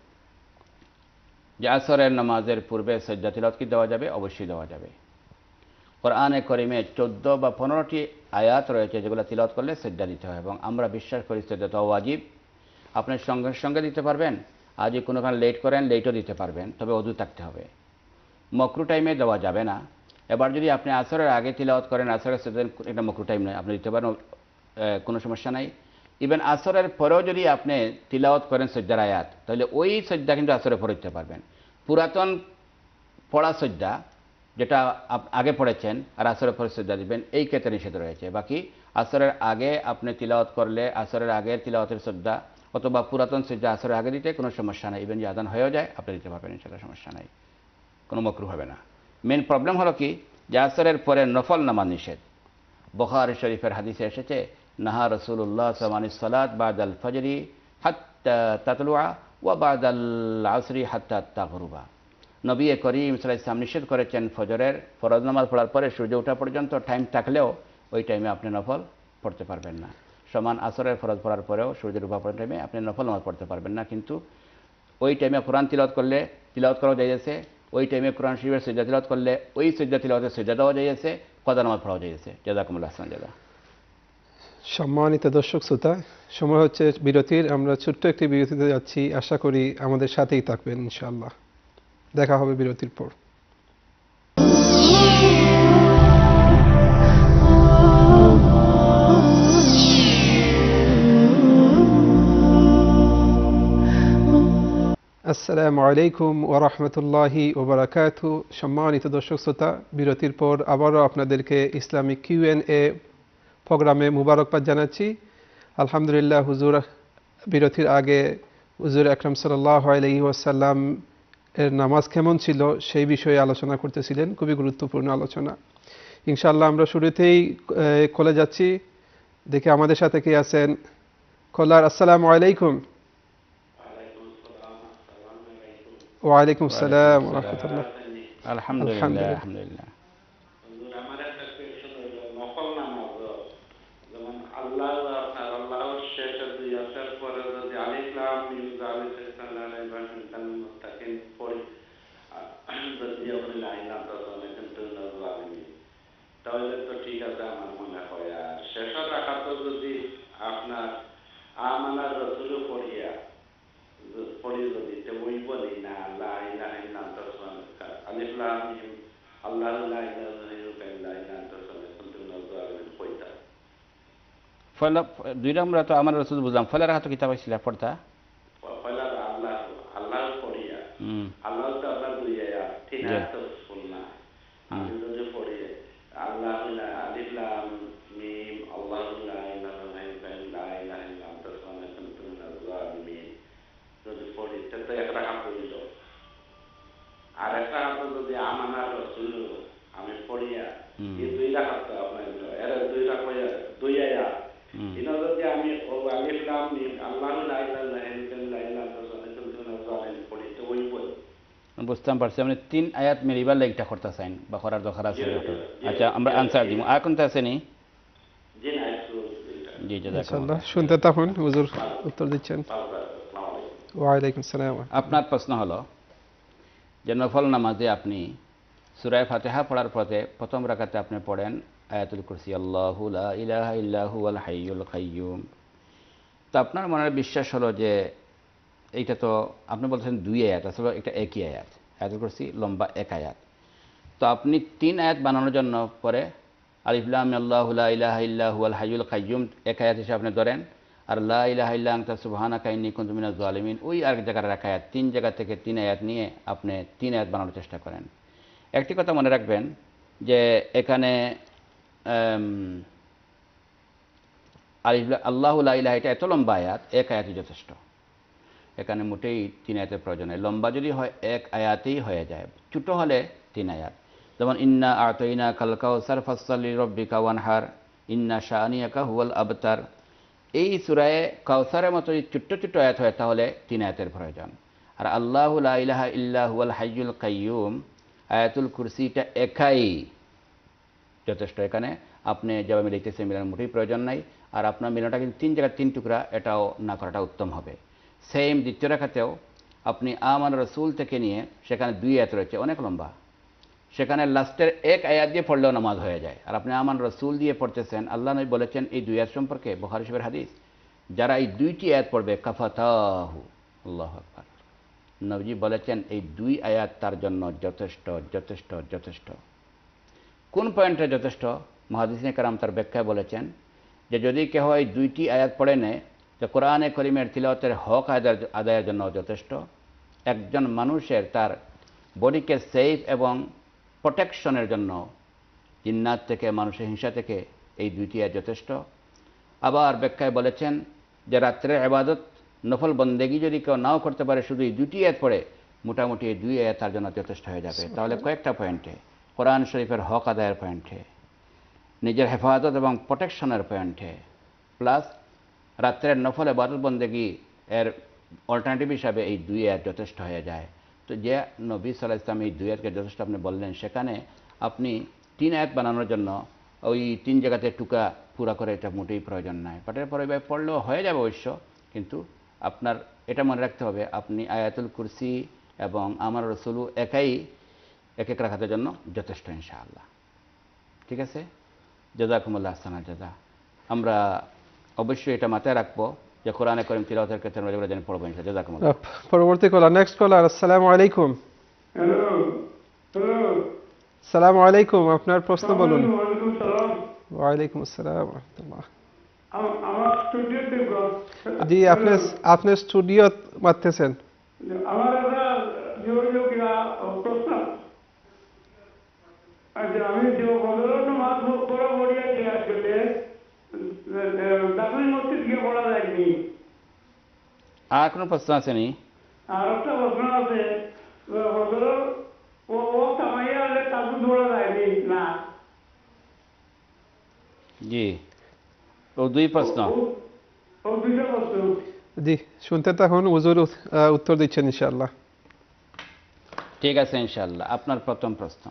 যে আসরের নামাজের পূর্বে সজ্জা তিলাওয়াত কি দেওয়া যাবে? অবশ্যই দেওয়া যাবে। কোরআনে কারীমে চোদ্দ বা পনেরোটি আয়াত রয়েছে যেগুলো তিলাওয়াত করলে সজ্জা দিতে হয় এবং আমরা বিশ্বাস করি সজ্জা তো ওয়াজিব। আপনি সঙ্গে সঙ্গে দিতে পারবেন, আর যদি কোনোখানে লেট করেন লেটও দিতে পারবেন, তবে অজু থাকতে হবে। মকরু টাইমে দেওয়া যাবে না। এবার যদি আপনি আসরের আগে তিলাওয়াত করেন, আসরের সজ্জা এটা মকরু টাইম নয়, আপনি দিতে পারেন, কোনো সমস্যা নাই। ইভেন আসরের পরেও যদি আপনি তিলাওয়াত করেন সজ্জার আয়াত, তাহলে ওই সজ্জা কিন্তু আসরের পরে দিতে পারবেন। পুরাতন পড়া সজ্জা যেটা আগে পড়েছেন আর আসরের পরে সজ্জা দিবেন, এই ক্ষেত্রে নিষেধ রয়েছে। বাকি আসরের আগে আপনি তিলাওয়াত করলে আসরের আগে তিলাওয়াতের সজ্জা অথবা পুরাতন সজ্জা আসরের আগে দিতে কোনো সমস্যা নাই। ইভেন যে আদান হয়েও যায় আপনি দিতে পারবেন, সেটা সমস্যা নাই, কোনো মকরু হবে না। মেন প্রবলেম হলো কি যে আসরের পরে নফল নামাজ নিষেধ। বুখারী শরীফের হাদিসে এসেছে, নাহা রাসূলুল্লাহ সাল্লাল্লাহু আলাইহি সাল্লাত বাদাল ফজরি হাত্তা তাতলুআ ওয়া বাদাল আসরি হাত্তা তাগরুবা। নবী করিম সাল্লাল্লাহু আলাইহি ওয়াসাল্লাম নিষেধ করেছেন ফজরের ফরজ নামাজ পড়ার পরে সূর্য ওঠা পর্যন্ত টাইম থাকলেও ওই টাইমে আপনি নফল পড়তে পারবেন না। সমান আসরের ফরজ পড়ার পরেও সূর্য ডোবা পড়ার টাইমে আপনি নফল নামাজ পড়তে পারবেন না, কিন্তু ওই টাইমে কোরআন তিলাওয়াত করলে তিলাওয়াত করা যাইছে, ওই টাইমে কোরআন শরীফের সিজদা তিলাওয়াত করলে ওই সিজদা তিলাওয়াতের সিজদা দেওয়া যাইছে, কদা নামাজ পড়াও যাইছে। জাযাকুমুল্লাহ খাইরান জাযা। সম্মানিত দর্শক শ্রোতা, সময় হচ্ছে বিরতির। আমরা ছোট্ট একটি বিরতিতে যাচ্ছি, আশা করি আমাদের সাথেই থাকবেন ইনশাআল্লাহ। দেখা হবে বিরতির পর। আসসালামু আলাইকুম ওয়া রাহমাতুল্লাহি ওয়া বারাকাতুহু। সম্মানিত দর্শক শ্রোতা, বিরতির পর আবারও আপনাদেরকে ইসলামিক কিউ এন্ড এ প্রোগ্রামে মুবারকবাদ জানাচ্ছি। আলহামদুলিল্লাহ, হুজুর বিরতির আগে হুজুর আকরাম সাল্লাল্লাহু আলাইহি ওয়াসাল্লাম এর নামাজ কেমন ছিল সেই বিষয়ে আলোচনা করতেছিলেন, খুবই গুরুত্বপূর্ণ আলোচনা। ইনশাআল্লাহ আমরা শুরুতেই কলে যাচ্ছি, দেখে আমাদের সাথে কে আছেন। কলার, আসসালামু আলাইকুম। ওয়ালাইকুম আসসালাম ওয়া রাহমাতুল্লাহ। আলহামদুলিল্লাহ আলহামদুলিল্লাহ। আমার একটা কোয়েশ্চন হইল, নফল নামাজ যেমন আল্লাহ আল্লাহ শেষে দুই আসার পরে যদি আলিফ লাম মিম জালিম সাল্লাল্লাহু আলাইহি ওয়াসাল্লাম মুত্তাকিন পড়ি, যদি আপনি লাইন আনতে চান কিন্তু জালিমি, তাহলে তো ঠিক আছে আমার মনে হয়। আর শেষের রাখাত যদি আপনার আমানার রাসূল পড়িয়া পড়ি যদি তো ওই বলি না লা ইলাহা ইল্লাল্লাহ আলিফ লাম মিম আল্লাহ লা ইলাহা ইল্লাল্লাহ কইতা ফলা দুইটা আমরা তো আমার রাসূল বুঝলাম, ফলা রাখা তো কিতাব ছিল পড়তা ফলা আল্লাহ আল্লাহ পড়িয়া আল্লাহ তো আল্লাহ দুই আয়াত তিন আয়াত তো শুননা, আমি যদি পড়ি আল্লাহ আলিফ লাম মিম আল্লাহ লা ইলাহা ইল্লাল্লাহ যদি পড়ি তো একটা হাত দিল, আর একটা হাত যদি আমানার রাসূল আমি পড়িয়া এই দুই রাখাত আপনার এর দুই রাখ দুই আয়াত ইনো যদি আমি ও আলিফ লাম মিম আল্লাহু লা ইলাহা ইল্লাল্লাহ পড়ি তো ওই বল বুঝতাম পারছি। মানে তিন আয়াত মিলিবার লাগটা করতে চাইন বা করার দরকার আছে। আচ্ছা, আমরা আনসার দিব। আর কোনটা আছে নি? জি না, জি ইনশাআল্লাহ শুনতে থাকুন, হুজুর উত্তর দিচ্ছেন। ওয়া আলাইকুম আসসালাম। আপনার প্রশ্ন হলো যে নফল নামাজে আপনি সূরা ফাতিহা পড়ার পরে প্রথম রাকাতে আপনি পড়েন আয়াতুল কুরসি, আল্লাহু লা ইলাহা ইল্লা হুয়াল হাইয়ুল কাইয়্যুম। তো আপনার মনের বিশ্বাস হলো যে এইটা তো আপনি বলছেন দুই আয়াত, আসলে এটা একই আয়াত। আয়াতুল কুরসি লম্বা এক আয়াত। তো আপনি তিন আয়াত বানানোর জন্য পরে আলিফ লাম মিম আল্লাহু লা ইলাহা ইল্লা হুয়াল হাইয়ুল কাইয়্যুম এক আয়াত হিসেবে আপনি ধরেন, আর লা ইলাহা ইল্লা আনতা সুবহানাকা ইন্নী কুনতু মিনাজ জালিমিন ওই আর জায়গার এক আয়াত, তিন জায়গা থেকে তিন আয়াত নিয়ে আপনি তিন আয়াত বানানোর চেষ্টা করেন। একটি কথা মনে রাখবেন যে এখানে আলিফ আল্লাহু লা ইলাহা এটা এত লম্বা আয়াত, এক আয়াতই যথেষ্ট। এখানে মোটেই তিন আয়াতের প্রয়োজন নেই। লম্বা যদি হয় এক আয়াতেই হয়ে যায়, ছোট হলে তিন আয়াত। যেমন ইন্না আতাইনা কাল কাউসার ফাসসালি রাব্বিকা ওয়ানহার ইন্না শানিয়াকা হুয়াল আবতার। এই সূরায়ে কাউসারের মতো যদি ছোট্ট ছোট্ট আয়াত হয় তাহলে তিন আয়াতের প্রয়োজন। আর আল্লাহু লা ইলাহা ইল্লা হুয়াল হাইয়ুল কাইয়্যুম আয়াতুল কুরসিটা একাই যথেষ্ট। এখানে আপনি যেভাবে লিখতেছেন মিলানোর মোটেই প্রয়োজন নাই। আর আপনার মিলানোটা কিন্তু তিন জায়গায় তিন টুকরা, এটাও না করাটা উত্তম হবে। সেম দ্বিতীয় রেখাতেও আপনি আমান রাসূল থেকে নিয়ে সেখানে দুই আয়াত রয়েছে, অনেক লম্বা, সেখানে লাস্টের এক আয়াত দিয়ে পড়লেও নামাজ হয়ে যায়। আর আপনি আমান রাসূল দিয়ে পড়তেছেন, আল্লাহ নবী বলেছেন এই দুই আয়াত সম্পর্কে, বুখারী শরীফের হাদিস, যারা এই দুইটি আয়াত পড়বে কাফাতাহু, আল্লাহু আকবার, নবীজি বলেছেন এই দুই আয়াত তার জন্য যথেষ্ট যথেষ্ট যথেষ্ট। কোন পয়েন্টে যথেষ্ট? মুহাদ্দিসিনে কেরাম তার ব্যাখ্যায় বলেছেন যে যদি কেহ এই দুইটি আয়াত পড়ে নেয় তো কোরআনে করিমের তিলাওয়াতের হক আদায়ের আদায়ের জন্য যথেষ্ট। একজন মানুষের তার বডিকে সেফ এবং প্রোটেকশনের জন্য জিন্নাত থেকে, মানুষের হিংসা থেকে এই দুইটি আয়াত যথেষ্ট। আবার ব্যাখ্যায় বলেছেন যে রাত্রের ইবাদত নফল বন্দেগি যদি কেউ নাও করতে পারে, শুধু এই দুটি আয়াত পড়ে মোটামুটি এই দুই আয়াত তার জন্য যথেষ্ট হয়ে যাবে। তাহলে কয়েকটা পয়েন্টে, কোরআন শরীফের হক আদায়ের পয়েন্টে, নিজের হেফাজত এবং প্রোটেকশনের পয়েন্টে, প্লাস রাত্রের নফল ইবাদত বন্দেগি এর অল্টারনেটিভ হিসাবে এই দুই আয়াত যথেষ্ট হয়ে যায়। তো যে নবী সাল্লাল্লাহু আলাইহি ওয়াসাল্লাম এই দুই আয়াতকে যথেষ্ট আপনি বললেন, সেখানে আপনি তিন আয়াত বানানোর জন্য ওই তিন জায়গাতে টুকা পুরা করে এটা মোটেই প্রয়োজন নাই। পাঠের পরে পড়লেও হয়ে যাবে অবশ্য, কিন্তু আপনার এটা মনে রাখতে হবে আপনি আয়াতুল কুরসি এবং আমার রাসূলু একাই এক এক রাখাতের জন্য যথেষ্ট ইনশাআল্লাহ। ঠিক আছে, জাযাকুমুল্লাহ আহসানাল জাযা। আমরা অবশ্যই এটা মাথায় রাখবো যে কোরআনে কারীম তিলাওয়াতের ক্ষেত্রে আমরা যেগুলো জানি পড়বো ইনশাআল্লাহ। জাযাকুমুল্লাহ। পরবর্তী কলার, নেক্সট কলার, আসসালামু আলাইকুম। হ্যালো হ্যালো সালামু আলাইকুম, আপনার প্রশ্ন বলুন। ওয়ালাইকুম সালাম। ওয়ালাইকুম আসসালাম ওয়া রাহমাতুল্লাহ। আম- আমার স্টুডিওতে জি, আপনি আপনি স্টুডিও মারতেছেন। আমার একটা যোগাযোগ প্রশ্ন। আচ্ছা, আমি যে ফজরের নামাজ পড়া পড়িয়াছি আসলে দাখিল মসজিদ গিয়ে পড়া যায়নি। আর কোনো প্রশ্ন আসেনি? আর একটা প্রশ্ন আছে, ফজরের ও ও কামাইয়া হলে তাবু পড়া যায়নি না। জি, ও দুই প্রশ্ন। ও- ও দুইটা প্রশ্ন। জি, শুনতে থাকুন, হুজুর আহ, উত্তর দিচ্ছেন ইনশাআল্লাহ। ঠিক আছে ইনশাআল্লাহ। আপনার প্রথম প্রশ্ন,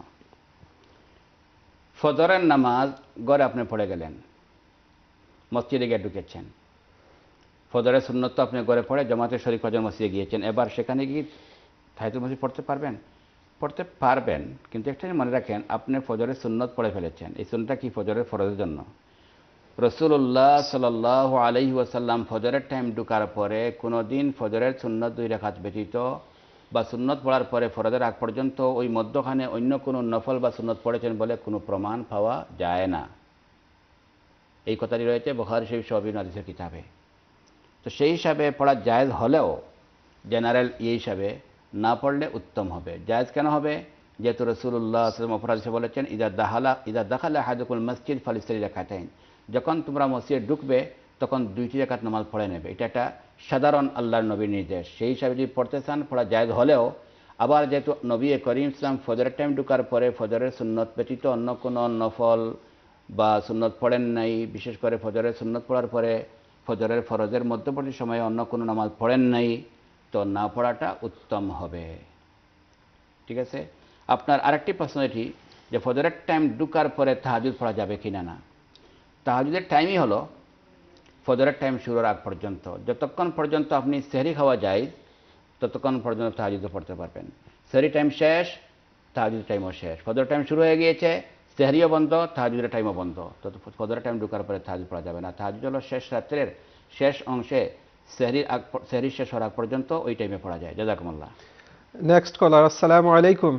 ফজরের নামাজ ঘরে আপনি পড়ে গেলেন, মসজিদে গিয়ে ঢুকেছেন। ফজরের সুন্নত তো আপনি ঘরে পড়ে জামাতে শরীক ফজর মসজিদে গিয়েছেন, এবার সেখানে গিয়ে তাহিয়াতুল মসজিদ পড়তে পারবেন? পড়তে পারবেন, কিন্তু একটা জিনিস মনে রাখেন, আপনি ফজরের সুন্নত পড়ে ফেলেছেন। এই সুন্নতটা কি? ফজরের ফরজের জন্য। রসুল্লাহ সাল্লাল্লাহু আলাইহি ওয়াসাল্লাম ফজরের টাইম ঢুকার পরে কোনো দিন ফজরের সুন্নত দুই রাকাত ব্যতীত বা সুন্নত পড়ার পরে ফরজের আগ পর্যন্ত ওই মধ্যখানে অন্য কোনো নফল বা সুন্নত পড়েছেন বলে কোনো প্রমাণ পাওয়া যায় না। এই কথাটি রয়েছে বুখারী শরীফ সহ বিভিন্ন হাদিসের কিতাবে। তো সেই হিসাবে পড়া জায়েজ হলেও জেনারেল এই হিসাবে না পড়লে উত্তম হবে। জায়েজ কেন হবে? যেহেতু রসুল্লাহ সাল্লাম অপর হাদিসে বলেছেন, ইদা দাহালা ইদা দাখালা আহাদুকুল মসজিদ ফালিস্তালি রাকাতাইন, যখন তোমরা মসজিদে ঢুকবে তখন দুইটি রাকাত নামাজ পড়ে নেবে। এটা একটা সাধারণ আল্লাহর নবীর নির্দেশ। সেই হিসাবে যদি পড়তে চান পড়া জায়েজ হলেও, আবার যেহেতু নবী করিম ইসলাম ফজরের টাইম ঢুকার পরে ফজরের সুন্নত ব্যতীত অন্য কোনো নফল বা সুন্নত পড়েন নাই, বিশেষ করে ফজরের সুন্নত পড়ার পরে ফজরের ফরজের মধ্যবর্তী সময়ে অন্য কোনো নামাজ পড়েন নাই, তো না পড়াটা উত্তম হবে। ঠিক আছে। আপনার আরেকটি প্রশ্ন এটি যে ফজরের টাইম ঢুকার পরে তাহাজ্জুদ পড়া যাবে কিনা না। তাহাজ্জুদের টাইমই হলো ফজরের টাইম শুরুর আগ পর্যন্ত। যতক্ষণ পর্যন্ত আপনি সেহরি খাওয়া যায় ততক্ষণ পর্যন্ত তাহাজ্জুদ পড়তে পারবেন। সেহরি টাইম শেষ, তাহাজ্জুদের টাইমও শেষ। ফজরের টাইম শুরু হয়ে গিয়েছে, সেহরিও বন্ধ, তাহাজ্জুদের টাইমও বন্ধ, তো ফজরের টাইম ঢুকার পরে তাহাজ্জুদ পড়া যাবে না। তাহাজ্জুদ হলো শেষ রাত্রের শেষ অংশে, সেহরির আগ সেহরির শেষ হওয়ার আগ পর্যন্ত ওই টাইমে পড়া যায়। জাযাকুমুল্লাহ। নেক্সট কলার, আসসালামু আলাইকুম।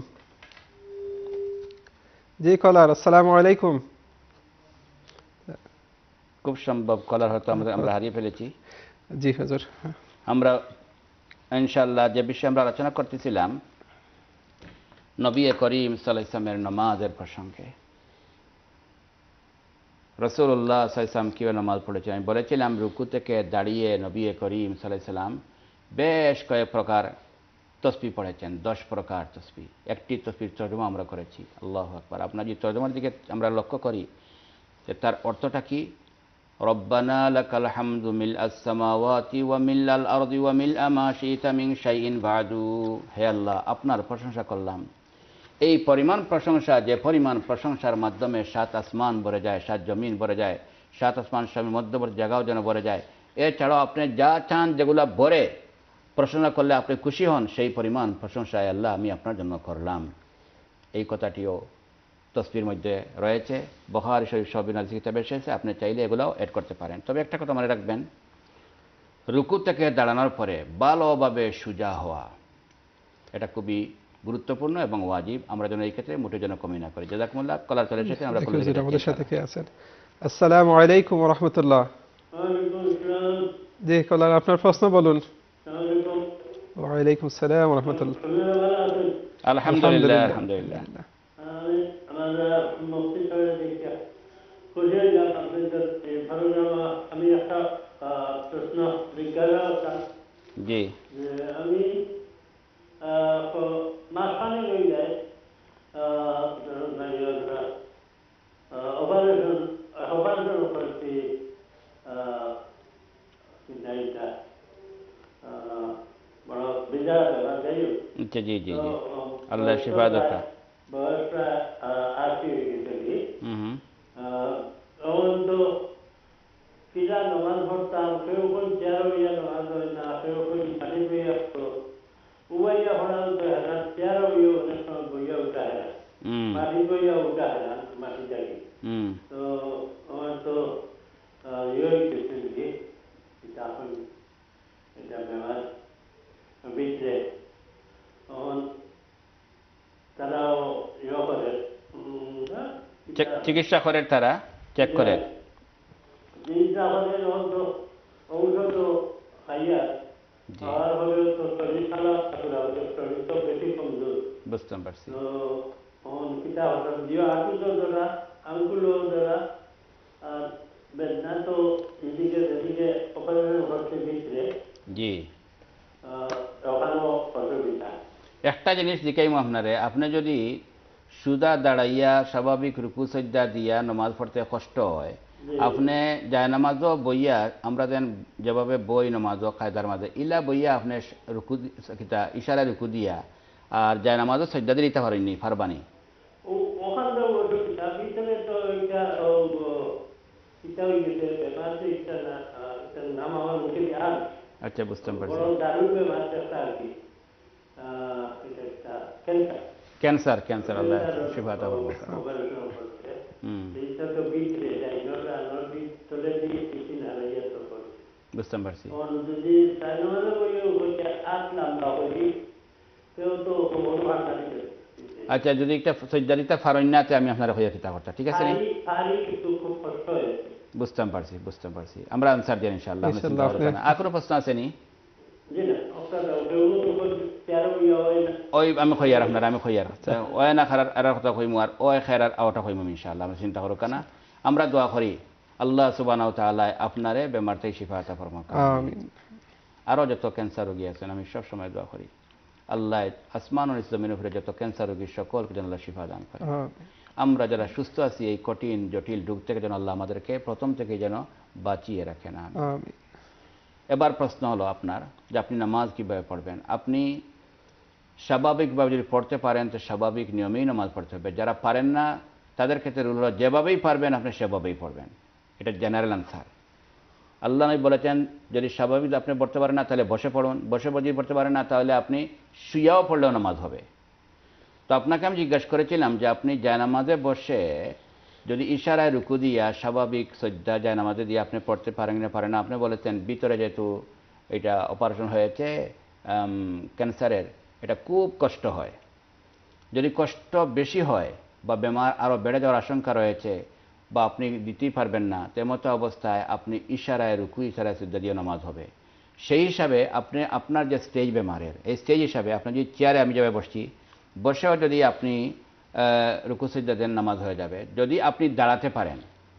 জি কলার, আসসালামু আলাইকুম। খুব সম্ভব কলার হয়তো আমরা আমরা হারিয়ে ফেলেছি। জি হুজুর। আমরা ইনশাআল্লাহ যে বিষয়ে আমরা আলোচনা করতেছিলাম নবী করিম সাল্লাল্লাহু আলাইহি ওয়াসাল্লামের নামাজের প্রসঙ্গে। রাসূলুল্লাহ সাল্লাল্লাহু আলাইহি ওয়াসাল্লাম কিভাবে নামাজ পড়েছেন আমি বলেছিলাম, রুকু থেকে দাঁড়িয়ে নবী করিম সাল্লাল্লাহু আলাইহি ওয়াসাল্লাম বেশ কয়েক প্রকার তসবিহ পড়েছেন, দশ প্রকার তসবিহ। একটি তসবির তর্জমা আমরা করেছি। আল্লাহু আকবার। আপনার যে তর্জমার দিকে আমরা লক্ষ্য করি যে তার অর্থটা কি? রব্বানা লাকাল হামদু মিলআস সামাওয়াতি ওয়া মিলআল আরদি ওয়া মিলআ মা শি'তা মিন শাইইন বা'দু। হে আল্লাহ, আপনার প্রশংসা করলাম। এই পরিমাণ প্রশংসা, যে পরিমাণ প্রশংসার মাধ্যমে সাত আসমান ভরে যায়, সাত জমিন ভরে যায়, সাত আসমান স্বামী মধ্যবর্তী জায়গাও যেন ভরে যায়। এছাড়াও আপনি যা চান যেগুলো ভরে প্রশংসা করলে আপনি খুশি হন, সেই পরিমাণ প্রশংসায় আল্লাহ আমি আপনার জন্য করলাম। এই কথাটিও তসবির মধ্যে রয়েছে, বুখারী শরীফ সহ বিভিন্ন হাদিস কিতাবে এসেছে। আপনি চাইলে এগুলাও অ্যাড করতে পারেন। তবে একটা কথা মনে রাখবেন, রুকু থেকে দাঁড়ানোর পরে ভালোভাবে সোজা হওয়া এটা খুবই গুরুত্বপূর্ণ এবং ওয়াজিব। আমরা যেন এই ক্ষেত্রে মোটের জন্য কমি না করি। জাযাকুমুল্লাহ। কলার চলে এসেছে, আমরা দেখুন হুজুর আমাদের সাথে কে আছেন। আসসালামু আলাইকুম ওয়া রাহমাতুল্লাহ। ওয়ালাইকুম আসসালাম। জি কলার, আপনার প্রশ্ন বলুন। আসসালামু আলাইকুম। ওয়া আলাইকুম আসসালাম ওয়া রাহমাতুল্লাহ। আপনারা ভালো আছেন? আলহামদুলিল্লাহ আলহামদুলিল্লাহ। আমি আমরা মুফতি সাহেবের দিকে খুঁজে গেলাম আপনাদের এই ভালো নামা। আমি একটা আহ, প্রশ্ন জিজ্ঞাসা জি যে আমি মাঝখানে হয়ে যায় অপারেশন অপারেশন করছি এইটা বড় বিজয় যাই হোক। জি জি জি জি আল্লাহ শিফা দাতা। বয়স প্রায় আশি হয়ে গেছে। হুম হুম তখন তো কিরা নামাজ পড়তাম, কেউ কোন চেয়ার হইয়া নামাজ হয় না, কেউ কোন পানি হয়ে আসতো, উবাইয়া পড়ান তো হেরান, চেয়ার হইয়া অনেক সময় বইয়া উঠা হেরান, মাটি বইয়া উঠা হেরান, মাটি জাগে। তো আমার তো ইয়ে হইতেছে কি এটা এখন এটা ব্যবহার বিচরে তখন চি- চিকিৎসা করেন তারা চেক করে চিকিৎসা করে ঔষধ খাইয়া জি আর হলেও তো শরীর খারাপ থাকলে আমাদের শরীর তো বেশি কমজোর বুঝতে পারছি তো কিতা হঠাৎ দিও আটুতো ধরা আঙ্গুলও ধরা আর বেদনা তো এদিকে এদিকে অপারেশন করতে ভিতরে জি ওখানেও অসুবিধা। একটা জিনিস জিকাইমু আপনারে, আপনি যদি সুদা দাঁড়াইয়া স্বাভাবিক রুকু সজ্জা দিয়া নমাজ পড়তে কষ্ট হয়, আপনি জায়নামাজও বইয়া আমরা যেন যেভাবে বই নমাজও কায়দার মাঝে ইলা বইয়া আপনি রুকু কিতা ইশারা রুকু দিয়া আর জায়নামাজও সজ্জা দিয়ে দিতে পারেননি পারবানি। ওখানে অসুবিধা ভিতরে তো এটা এটা হয়ে গেছে ব্যাপার যে এটা না এটার নাম আমার মুখে আর আচ্ছা বুঝতে পারছি। বড় দারুণ ব্যাপার একটা আর কি এটা একটা ক্যান্সার ক্যান্সার ক্যান্সার আল্লাহ শিফা দাও অপারেশন করতে হুম এইটা তো ভিতরে যাই নটা নর ভিতরে দিয়ে কিছু না লাইয়া তো করে বুঝতে পারছি। और যদি সাইনোলে বলে ওকে আট লম্বা করি কেউ তো কোনো ভাষা নেই। আচ্ছা যদি একটা সজ্জা দিতে পারেন না তে আমি আপনার হইয়া কিতা করতে ঠিক আছে নি? পারি পারি কিন্তু খুব কষ্ট হয়েছে। বুঝতে পারছি বুঝতে পারছি আমরা আনসার দিই ইনশাআল্লাহ। আমি ইনশাআল্লাহ চিন্তা করব না। আর কোনো প্রশ্ন আছে নি? জি না আপনার ওগুলো তো তেরো ইয়া হয় না। ওই আমি কইয়ার আপনার আমি কইয়ার ওই না খারার আর কথা কইমু আর ওই খারার আওটা কইমু ইনশাআল্লাহ। আমি চিন্তা করব না। আমরা দোয়া করি আল্লাহ সুবহানাহু ওয়া তাআলা আপনারে বেমার থেকে শিফা আতা ফরমাক। আমিন। আরও যত ক্যান্সার রোগী আছেন আমি সব সময় দোয়া করি আল্লাহ আসমান ও জমিনের উপরে যত ক্যান্সার রোগী সকলকে যেন আল্লাহ শিফা দান করে। আমিন। আমরা যারা সুস্থ আছি এই কঠিন জটিল রোগ থেকে যেন আল্লাহ আমাদেরকে প্রথম থেকে যেন বাঁচিয়ে রাখেন। আমিন। এবার প্রশ্ন হলো আপনার যে আপনি নামাজ কীভাবে পড়বেন। আপনি স্বাভাবিকভাবে যদি পড়তে পারেন তো স্বাভাবিক নিয়মেই নামাজ পড়তে হবে। যারা পারেন না তাদের ক্ষেত্রে রুল হলো যেভাবেই পারবেন আপনি সেভাবেই পড়বেন। এটা জেনারেল আনসার। আল্লাহ নবী বলেছেন যদি স্বাভাবিক আপনি পড়তে পারেন না তাহলে বসে পড়ুন, বসে যদি পড়তে পারেন না তাহলে আপনি শুয়াও পড়লেও নামাজ হবে। তো আপনাকে আমি জিজ্ঞাসা করেছিলাম যে আপনি জায়নামাজে বসে যদি ইশারায় রুকু দিয়া স্বাভাবিক সজ্জা জায়নামাজে দিয়ে আপনি পড়তে পারেন না পারেন না, আপনি বলেছেন ভিতরে যেহেতু এটা অপারেশন হয়েছে ক্যান্সারের এটা খুব কষ্ট হয়। যদি কষ্ট বেশি হয় বা বেমার আরও বেড়ে যাওয়ার আশঙ্কা রয়েছে বা আপনি দিতেই পারবেন না তেমতো অবস্থায় আপনি ইশারায় রুকু ইশারায় সজ্জা দিয়ে নামাজ হবে। সেই হিসাবে আপনি আপনার যে স্টেজ বেমারের এই স্টেজ হিসাবে আপনি যদি চেয়ারে আমি যাবে বসছি বসেও যদি আপনি রুকু সজ্জা দেন নামাজ হয়ে যাবে। যদি আপনি দাঁড়াতে পারেন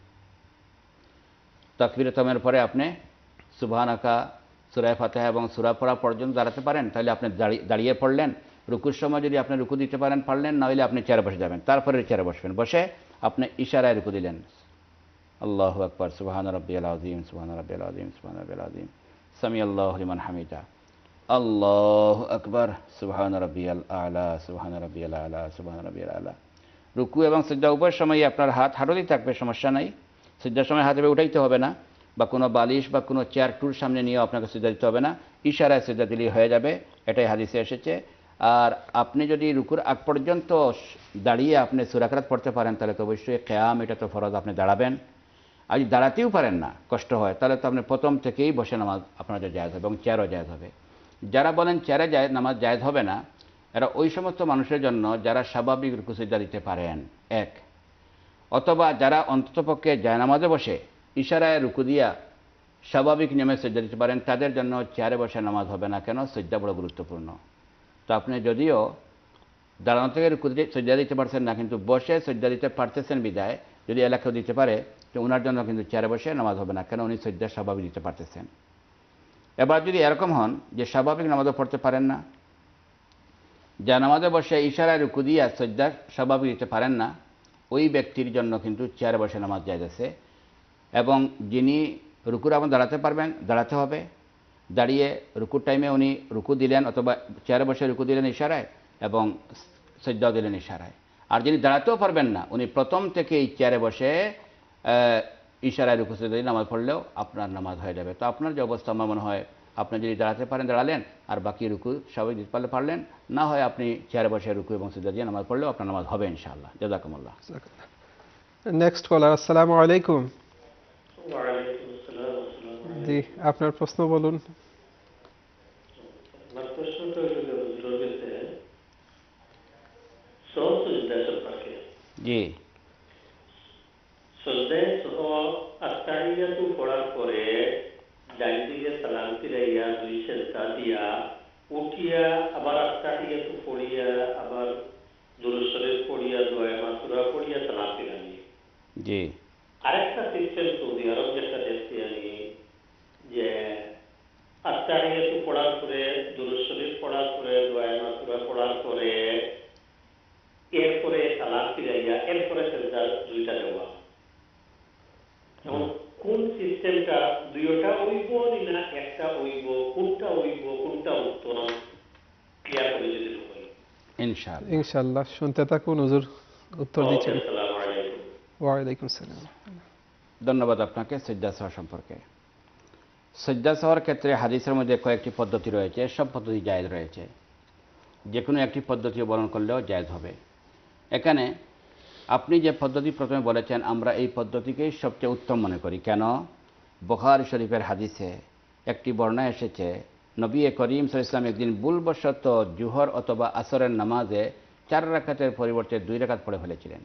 তাকবীরতমের পরে আপনি সুবহানাকা সূরা ফাতিহা এবং সূরা পড়া পর্যন্ত দাঁড়াতে পারেন তাহলে আপনি দাঁড়িয়ে পড়লেন। রুকুর সময় যদি আপনি রুকু দিতে পারেন পারলেন, না হলে আপনি চেয়ারে বসে যাবেন, তারপরে চেয়ারে বসবেন, বসে আপনি ইশারায় রুকু দিলেন আল্লাহু আকবার সুবহান রাব্বিয়াল আযীম সুবহান রাব্বিয়াল আযীম সুবহান রাব্বিয়াল আযীম সামি আল্লাহু লিমান হামিদা আল্লাহু আকবার সুবহান রাব্বিয়াল আ'লা সুবহান রাব্বিয়াল আ'লা সুবহান রাব্বিয়াল আ'লা। রুকু এবং সিজদা উভয় সময় আপনার হাত হাঁটুতেই থাকবে, সমস্যা নাই। সিজদার সময় হাত উঠাইতে হবে না বা কোনো বালিশ বা কোনো চেয়ার টুল সামনে নিয়েও আপনাকে সিজদা দিতে হবে না, ইশারায় সিজদা দিলেই হয়ে যাবে, এটাই হাদিসে এসেছে। আর আপনি যদি রুকুর আগ পর্যন্ত দাঁড়িয়ে আপনি সূরা কিরাত পড়তে পারেন তাহলে তো অবশ্যই কিয়াম এটা তো ফরজ, আপনি দাঁড়াবেন। আর যদি দাঁড়াতেও পারেন না কষ্ট হয় তাহলে তো আপনি প্রথম থেকেই বসে নামাজ আপনার জায়েজ হবে এবং চেয়ারও জায়েজ হবে। যারা বলেন চেয়ারে যায় নামাজ জায়েজ হবে না এরা ওই সমস্ত মানুষের জন্য যারা স্বাভাবিক রুকু সিজদা দিতে পারেন এক, অথবা যারা অন্ততপক্ষে জায়নামাজে বসে ইশারায় রুকু দিয়া স্বাভাবিক নিয়মে সিজদা দিতে পারেন তাদের জন্য চেয়ারে বসে নামাজ হবে না। কেন? সিজদা বড় গুরুত্বপূর্ণ। তো আপনি যদিও দাঁড়ানো থেকে রুকু সিজদা দিতে পারছেন না কিন্তু বসে সিজদা দিতে পারতেছেন বিদায় যদি এলাকাও দিতে পারে তো ওনার জন্য কিন্তু চেয়ারে বসে নামাজ হবে না, কেন উনি সিজদা স্বাভাবিক দিতে পারতেছেন। এবার যদি এরকম হন যে স্বাভাবিক নামাজও পড়তে পারেন না, যা নামাজে বসে ইশারায় রুকু দিয়া সিজদা স্বাভাবিক দিতে পারেন না, ওই ব্যক্তির জন্য কিন্তু চেয়ারে বসে নামাজ জায়েজ আছে। এবং যিনি রুকুর আপনি দাঁড়াতে পারবেন দাঁড়াতে হবে, দাঁড়িয়ে রুকুর টাইমে উনি রুকু দিলেন অথবা চেয়ারে বসে রুকু দিলেন ইশারায় এবং সিজদাও দিলেন ইশারায়। আর যিনি দাঁড়াতেও পারবেন না উনি প্রথম থেকেই চেয়ারে বসে ইশারায় রুকু সিজদা দিয়ে নামাজ পড়লেও আপনার নামাজ হয়ে যাবে। তো আপনার যে অবস্থা আমার মনে হয় আপনি যদি দাঁড়াতে পারেন দাঁড়ালেন আর বাকি রুকু স্বাভাবিক দিতে পারলে পারলেন, না হয় আপনি চেয়ারে বসে রুকু এবং সিজদা দিয়ে নামাজ পড়লেও আপনার নামাজ হবে ইনশাআল্লাহ। জাযাকুমুল্লাহ। নেক্সট কলার, আসসালামু আলাইকুম। ওয়ালাইকুম আসসালাম। জি আপনার প্রশ্ন বলুন। আমার প্রশ্নটা হলো রোগীতে সহজ সিজদা সম্পর্কে। জি সজদায় সহ আত্তাহিয়াতু পড়ার পরে ডান দিকে সালাম ফিরাইয়া দুই সেজদা দিয়া উঠিয়া আবার আত্তাহিয়াতু পড়িয়া আবার দুরূদ শরীফ পড়িয়া দোয়া মাসুরা পড়িয়া সালাম ফিরানি। জি আরেকটা সিস্টেম সৌদি আরব যেটা দেখছি আমি, যে আত্তাহিয়াতু পড়ার পরে দুরূদ শরীফ পড়ার পরে দোয়া মাসুরা পড়ার পরে এরপরে সালাম ফিরাইয়া এরপরে সেজদা দুইটা দেওয়া। এখন কোন সিস্টেমটা দুইটা হইব না একটা হইব, কোনটা হইব, কোনটা উত্তম ক্লিয়ার করে যদি বলি ইনশাআল্লাহ। ইনশাআল্লাহ শুনতে থাকুন, হুজুর উত্তর দিচ্ছেন। আসসালামু আলাইকুম। ওয়া আলাইকুম সালাম। ধন্যবাদ আপনাকে। সজ্জা সাহর সম্পর্কে, সজ্জা সাহর ক্ষেত্রে হাদিসের মধ্যে কয়েকটি পদ্ধতি রয়েছে, সব পদ্ধতি জায়েজ রয়েছে, যে কোনো একটি পদ্ধতি অবলম্বন করলেও জায়েজ হবে। এখানে আপনি যে পদ্ধতি প্রথমে বলেছেন, আমরা এই পদ্ধতিকেই সবচেয়ে উত্তম মনে করি। কেন? বুখারী শরীফের হাদিসে একটি বর্ণনা এসেছে, নবী করিম সাল্লাল্লাহু আলাইহি ওয়াসাল্লাম একদিন ভুলবশত জুহর অথবা আসরের নামাজে চার রাকাতের পরিবর্তে দুই রাকাত পড়ে ফেলেছিলেন।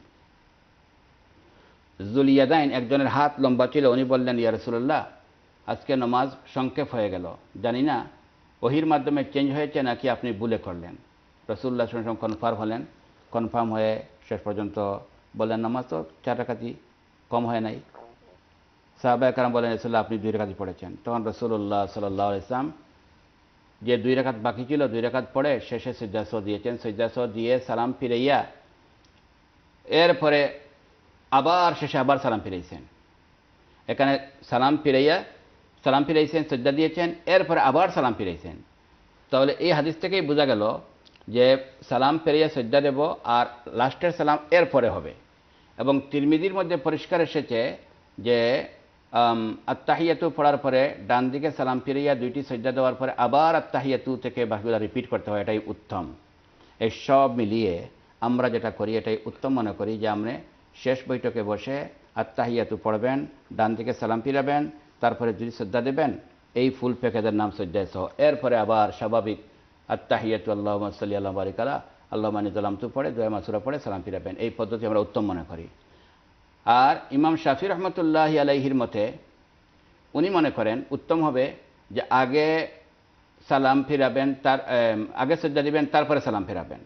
যুলিয়াদাইন একজনের হাত লম্বা ছিল, উনি বললেন, ইয়া রাসূলুল্লাহ, আজকে নামাজ সংক্ষেপ হয়ে গেল, জানি না ওহির মাধ্যমে চেঞ্জ হয়েছে নাকি আপনি ভুলে করলেন। রাসূলুল্লাহ সাল্লাল্লাহু আলাইহি ওয়াসাল্লাম কনফার্ম হলেন, কনফার্ম হয়ে শেষ পর্যন্ত বললেন, নামাজ তো চার রাকাতই, কম হয় নাই। সাহাবায়ে কেরাম বলেন, রাসূলুল্লাহ আপনি দুই রাকাতই পড়েছেন। তখন রাসূলুল্লাহ সাল্লাল্লাহু আলাইহি ওয়াসাল্লাম যে দুই রাকাত বাকি ছিল, দুই রাকাত পড়ে শেষে সিজদা সহ দিয়েছেন। সিজদা সহ দিয়ে সালাম ফিরাইয়া এরপরে আবার শেষে আবার সালাম ফিরাইছেন। এখানে সালাম ফিরাইয়া সালাম ফিরাইছেন, সিজদা দিয়েছেন, এরপরে আবার সালাম ফিরাইছেন। তাহলে এই হাদিস থেকেই বোঝা গেল যে সালাম ফিরাইয়া সিজদা দেব, আর লাস্টের সালাম এরপরে হবে। এবং তিরমিজির মধ্যে পরিষ্কার এসেছে যে আত্তাহিয়াতু পড়ার পরে ডান দিকে সালাম ফিরাইয়া দুইটি সিজদা দেওয়ার পরে আবার আত্তাহিয়াতু থেকে বাকিগুলো রিপিট করতে হয়, এটাই উত্তম। এই সব মিলিয়ে আমরা যেটা করি এটাই উত্তম মনে করি, যে আমরা শেষ বৈঠকে বসে আত্তাহিয়াতু পড়বেন, ডান দিকে সালাম ফিরাবেন, তারপরে দুই সিজদা দেবেন, এই ফুল প্যাকেজের নাম সিজদা সহ। এরপরে আবার স্বাভাবিক আত্তাহিয়াতু আল্লাহুম্মা সাল্লি আলা বারিক আলা আল্লাহুম্মা ইন্নী যালামতু পড়ে দোয়া মাসুরা পড়ে সালাম ফিরাবেন। এই পদ্ধতি আমরা উত্তম মনে করি। আর ইমাম শাফি রহমতুল্লাহি আলাইহির মতে উনি মনে করেন উত্তম হবে যে আগে সালাম ফিরাবেন, তার আগে সিজদা দিবেন, তারপরে সালাম ফিরাবেন।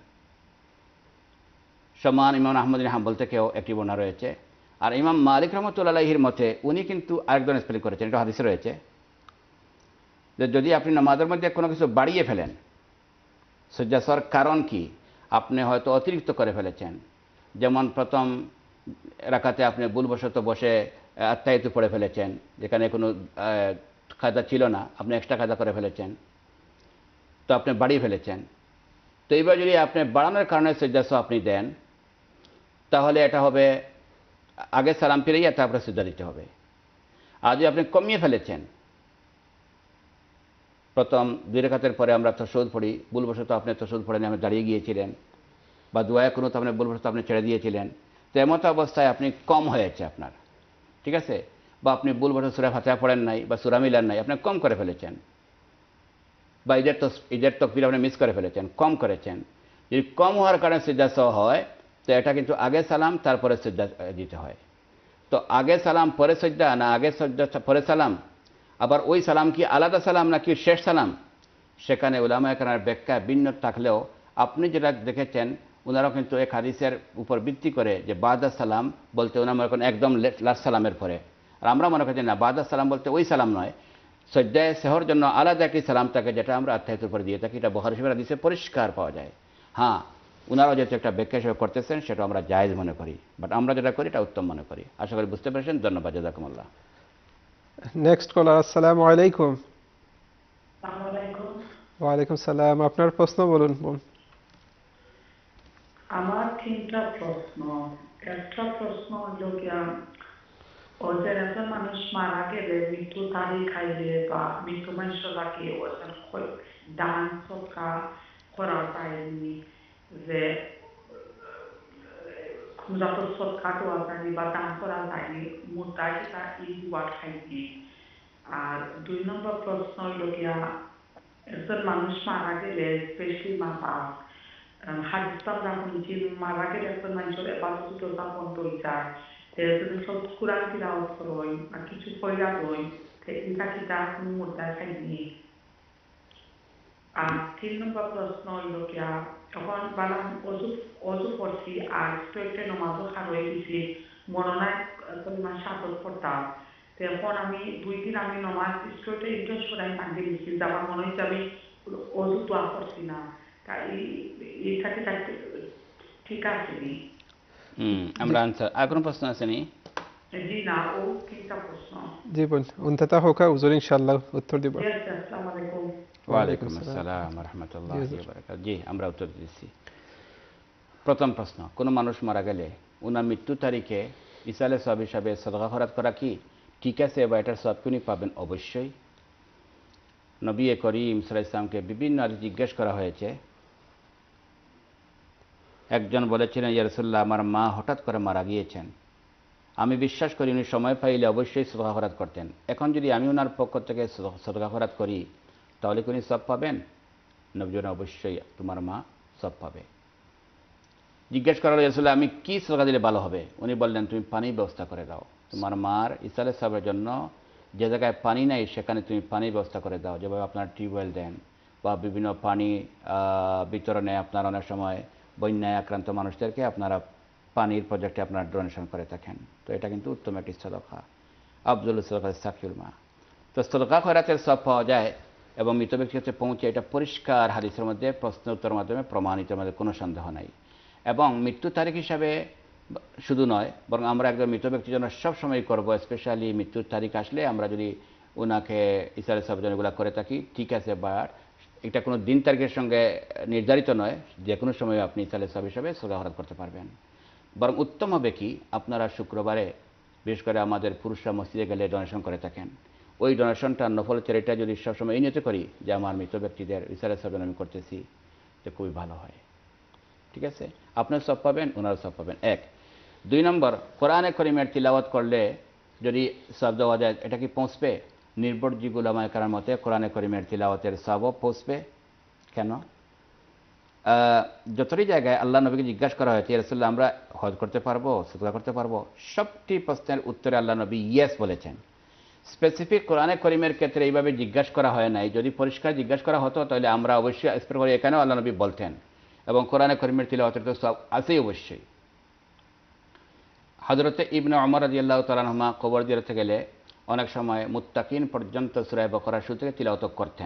সমান ইমাম আহমদ বিন হাম্বল থেকেও একটি বর্ণনা রয়েছে। আর ইমাম মালিক রহমতুল্লাহ আলাইহির মতে উনি কিন্তু আরেকজন স্পেলিং করেছেন, এটা হাদিসে রয়েছে, যে যদি আপনি নামাজের মধ্যে কোনো কিছু বাড়িয়ে ফেলেন, সিজদা সহর কারণ কি, আপনি হয়তো অতিরিক্ত করে ফেলেছেন, যেমন প্রথম রাকাতে আপনি ভুলবশত বসে আত্তাহিয়াতু পড়ে ফেলেছেন, যেখানে কোনো কায়দা ছিল না, আপনি এক্সট্রা কায়দা করে ফেলেছেন, তো আপনি বাড়িয়ে ফেলেছেন। তো এইবার যদি আপনি বাড়ানোর কারণে সিজদা সহ আপনি দেন, তাহলে এটা হবে আগে সালাম ফিরাইয়া তারপরে সিজদা দিতে হবে। আর যদি আপনি কমিয়ে ফেলেছেন, প্রথম দুই রাকাতের পরে আমরা তাশাহুদ পড়ি, ভুলবশত আপনি তাশাহুদ পড়েন, আপনি দাঁড়িয়ে গিয়েছিলেন, বা দোয়া কুনুত আপনি ভুলবশত আপনি ছেড়ে দিয়েছিলেন, তো এমত অবস্থায় আপনি কম হয়েছে আপনার, ঠিক আছে, বা আপনি ভুলবশত সূরা ফাতিহা পড়েন নাই বা সূরা মিলান নাই, আপনি কম করে ফেলেছেন, বা ঈদের তো ঈদের তাকবীর আপনি মিস করে ফেলেছেন, কম করেছেন। যদি কম হওয়ার কারণে সিজদা সহ হয়, তো এটা কিন্তু আগে সালাম তারপরে সিজদা দিতে হয়। তো আগে সালাম পরে সিজদা, না আগে সিজদা পরে সালাম, আবার ওই সালাম কি আলাদা সালাম নাকি শেষ সালাম, সেখানে উলামায়ে কেরামের ব্যাখ্যা ভিন্ন থাকলেও আপনি যেটা দেখেছেন, ওনারাও কিন্তু এক হাদিসের উপর ভিত্তি করে যে বাদা সালাম বলতে ওনারা মনে করেন একদম লাস্ট সালামের পরে, আর আমরা মনে করছি না, বাদা সালাম বলতে ওই সালাম নয়, সজ্জায় সেহর জন্য আলাদা একটি সালাম থাকে, যেটা আমরা আত্তাহিয়াতুর উপরে দিয়ে থাকি। এটা বুখারী শরীফের হাদিসে পরিষ্কার পাওয়া যায়। হ্যাঁ, ওনারাও যেহেতু একটা ব্যাখ্যা হিসেবে করতেছেন, সেটা আমরা জায়েজ মনে করি, বাট আমরা যেটা করি এটা উত্তম মনে করি। আশা করি বুঝতে পেরেছেন। ধন্যবাদ, জাযাকুমুল্লাহ। নেক্সট কলার, আসসালামু আলাইকুম। আসসালামু আলাইকুম। ওয়া আলাইকুম সালাম। আপনার প্রশ্ন বলুন। আমার তিনটা প্রশ্ন। একটা প্রশ্ন হলো গিয়া, ওদের একটা মানুষ মারা গেলে মৃত্যু তারিখ খাইলে বা মৃত্যু মানুষ রাখি ওদের দান সৎকা করা যায়নি, যে যত সৎকা দেওয়া যায়নি বা দান করা যায়নি, মুদ্রায় সেটা ই ওয়াট খাইনি। আর দুই নম্বর প্রশ্ন হলো গিয়া, একজন মানুষ মারা গেলে স্পেশালি মা বাপ হাদিসটা যখন যে মারা গেলে একজন মানুষের এবার যদি বন্ধ হয়ে যায়, তে যদি সব কোরআন তিলাওয়াত করই আর কিছু পয়লা দই তে এটা কিতা কোন মুদ্রা খাইনি আর তিন নম্বর প্রশ্ন হইল কিয়া তখন বালাম অজু অজু করছি আর স্ট্রেটে নামাজও খারই দিছি মননায় পরিমাণ সাতত করতাম তখন আমি দুই দিন আমি নামাজ স্ট্রেটে ইন্টারেস্ট করাই কান্দি দিছি আমার মনে হচ্ছে আমি অজু তো করছি না তাই এইটাকে ঠিক আছে নি হুম আমরা আনসার আর কোনো প্রশ্ন আছে নি জি না ও কিটা প্রশ্ন জি বোন অন্তত হোকা হুজুর ইনশাআল্লাহ উত্তর দিব আসসালামু আলাইকুম ওয়ালাইকুম আসসালাম ওয়া রাহমাতুল্লাহি ওয়া বারাকাতুহু জি আমরা উত্তর দিচ্ছি প্রথম প্রশ্ন কোন মানুষ মারা গেলে ওনার মৃত্যু তারিখে ইসালে সওয়াব হিসাবে সদকা খরাত করা কি ঠিক আছে বা এটার সওয়াব কোনি পাবেন অবশ্যই নবী করিম সাল্লাল্লাহু আলাইহি ওয়াসাল্লামকে বিভিন্ন আদি জিজ্ঞেস করা হয়েছে একজন বলেছিলেন ইয়া রাসূলুল্লাহ আমার মা হঠাৎ করে মারা গিয়েছেন আমি বিশ্বাস করি উনি সময় পাইলে অবশ্যই সদকা খরাত করতেন এখন যদি আমি ওনার পক্ষ থেকে সদকা খরাত করি তাহলে কি উনি সওয়াব পাবেন নবী বলেন অবশ্যই তোমার মা সওয়াব পাবে জিজ্ঞেস করা হলো ইয়া রাসূলুল্লাহ আমি কি সদকা দিলে ভালো হবে উনি বললেন তুমি পানির ব্যবস্থা করে দাও তোমার মার ইসালে সওয়াবের জন্য যে জায়গায় পানি নাই সেখানে তুমি পানির ব্যবস্থা করে দাও যেভাবে আপনার টিউবওয়েল দেন বা বিভিন্ন পানি বিতরণে আপনার অনেক সময় বন্যায় আক্রান্ত মানুষদেরকে আপনারা পানির প্রজেক্টে আপনারা ডোনেশন করে থাকেন তো এটা কিন্তু উত্তম একটি সদকা আফজল সদকা সাকিউল মা তো সদকা খয়রাতের সওয়াব পাওয়া যায় এবং মৃত ব্যক্তির কাছে পৌঁছে এটা পরিষ্কার হাদিসের মধ্যে প্রশ্ন উত্তরের মাধ্যমে প্রমাণিত মধ্যে কোনো সন্দেহ নাই এবং মৃত্যু তারিখ হিসাবে শুধু নয় বরং আমরা একজন মৃত ব্যক্তির জন্য সবসময় করবো স্পেশালি মৃত্যুর তারিখ আসলে আমরা যদি ওনাকে ইসালে সাবজনগুলো করে থাকি ঠিক আছে বাট এটা কোনো দিন তারিখের সঙ্গে নির্ধারিত নয় যে কোনো সময় আপনি ইসালে সাব হিসাবে সদকা খরাত করতে পারবেন বরং উত্তম হবে কি আপনারা শুক্রবারে বিশেষ করে আমাদের পুরুষরা মসজিদে গেলে ডোনেশন করে থাকেন ওই ডোনেশনটা নফল চ্যারিটিটা যদি সবসময় এই নিতে করি যে আমার মৃত ব্যক্তিদের ইসালে সাব আমি করতেছি তো খুবই ভালো হয় ঠিক আছে আপনার সব পাবেন ওনারা সব পাবেন এক দুই নম্বর কোরআনে করিমের তিলাওয়াত করলে যদি সব দেওয়া যায় এটা কি পৌঁছবে নির্ভরযোগ্য উলামায়ে কেরামের মতে কোরআনে করিমের তিলাওয়াতের সওয়াবও পৌঁছবে কেন যতটি জায়গায় আল্লাহ নবীকে জিজ্ঞাসা করা হয়েছে ইয়া রাসূলুল্লাহ আমরা হজ করতে পারবো সদকা করতে পারবো সবটি প্রশ্নের উত্তরে আল্লাহ নবী ইয়েস বলেছেন স্পেসিফিক কোরআনে করিমের ক্ষেত্রে এইভাবে জিজ্ঞাসা করা হয় নাই যদি পরিষ্কার জিজ্ঞাসা করা হতো তাহলে আমরা অবশ্যই এক্সপেক্ট করি এখানেও আল্লাহ নবী বলতেন এবং কোরআনে করিমের তিলাওয়াতের তো সওয়াব আছেই অবশ্যই হযরতে ইবনে ওমর রাদিয়াল্লাহু তাআলা আনহুমা কবর জিয়ারতে গেলে অনেক সময় মুত্তাকিন পর্যন্ত সূরা বাকারা শুরু থেকে তিলাওয়াত করতেন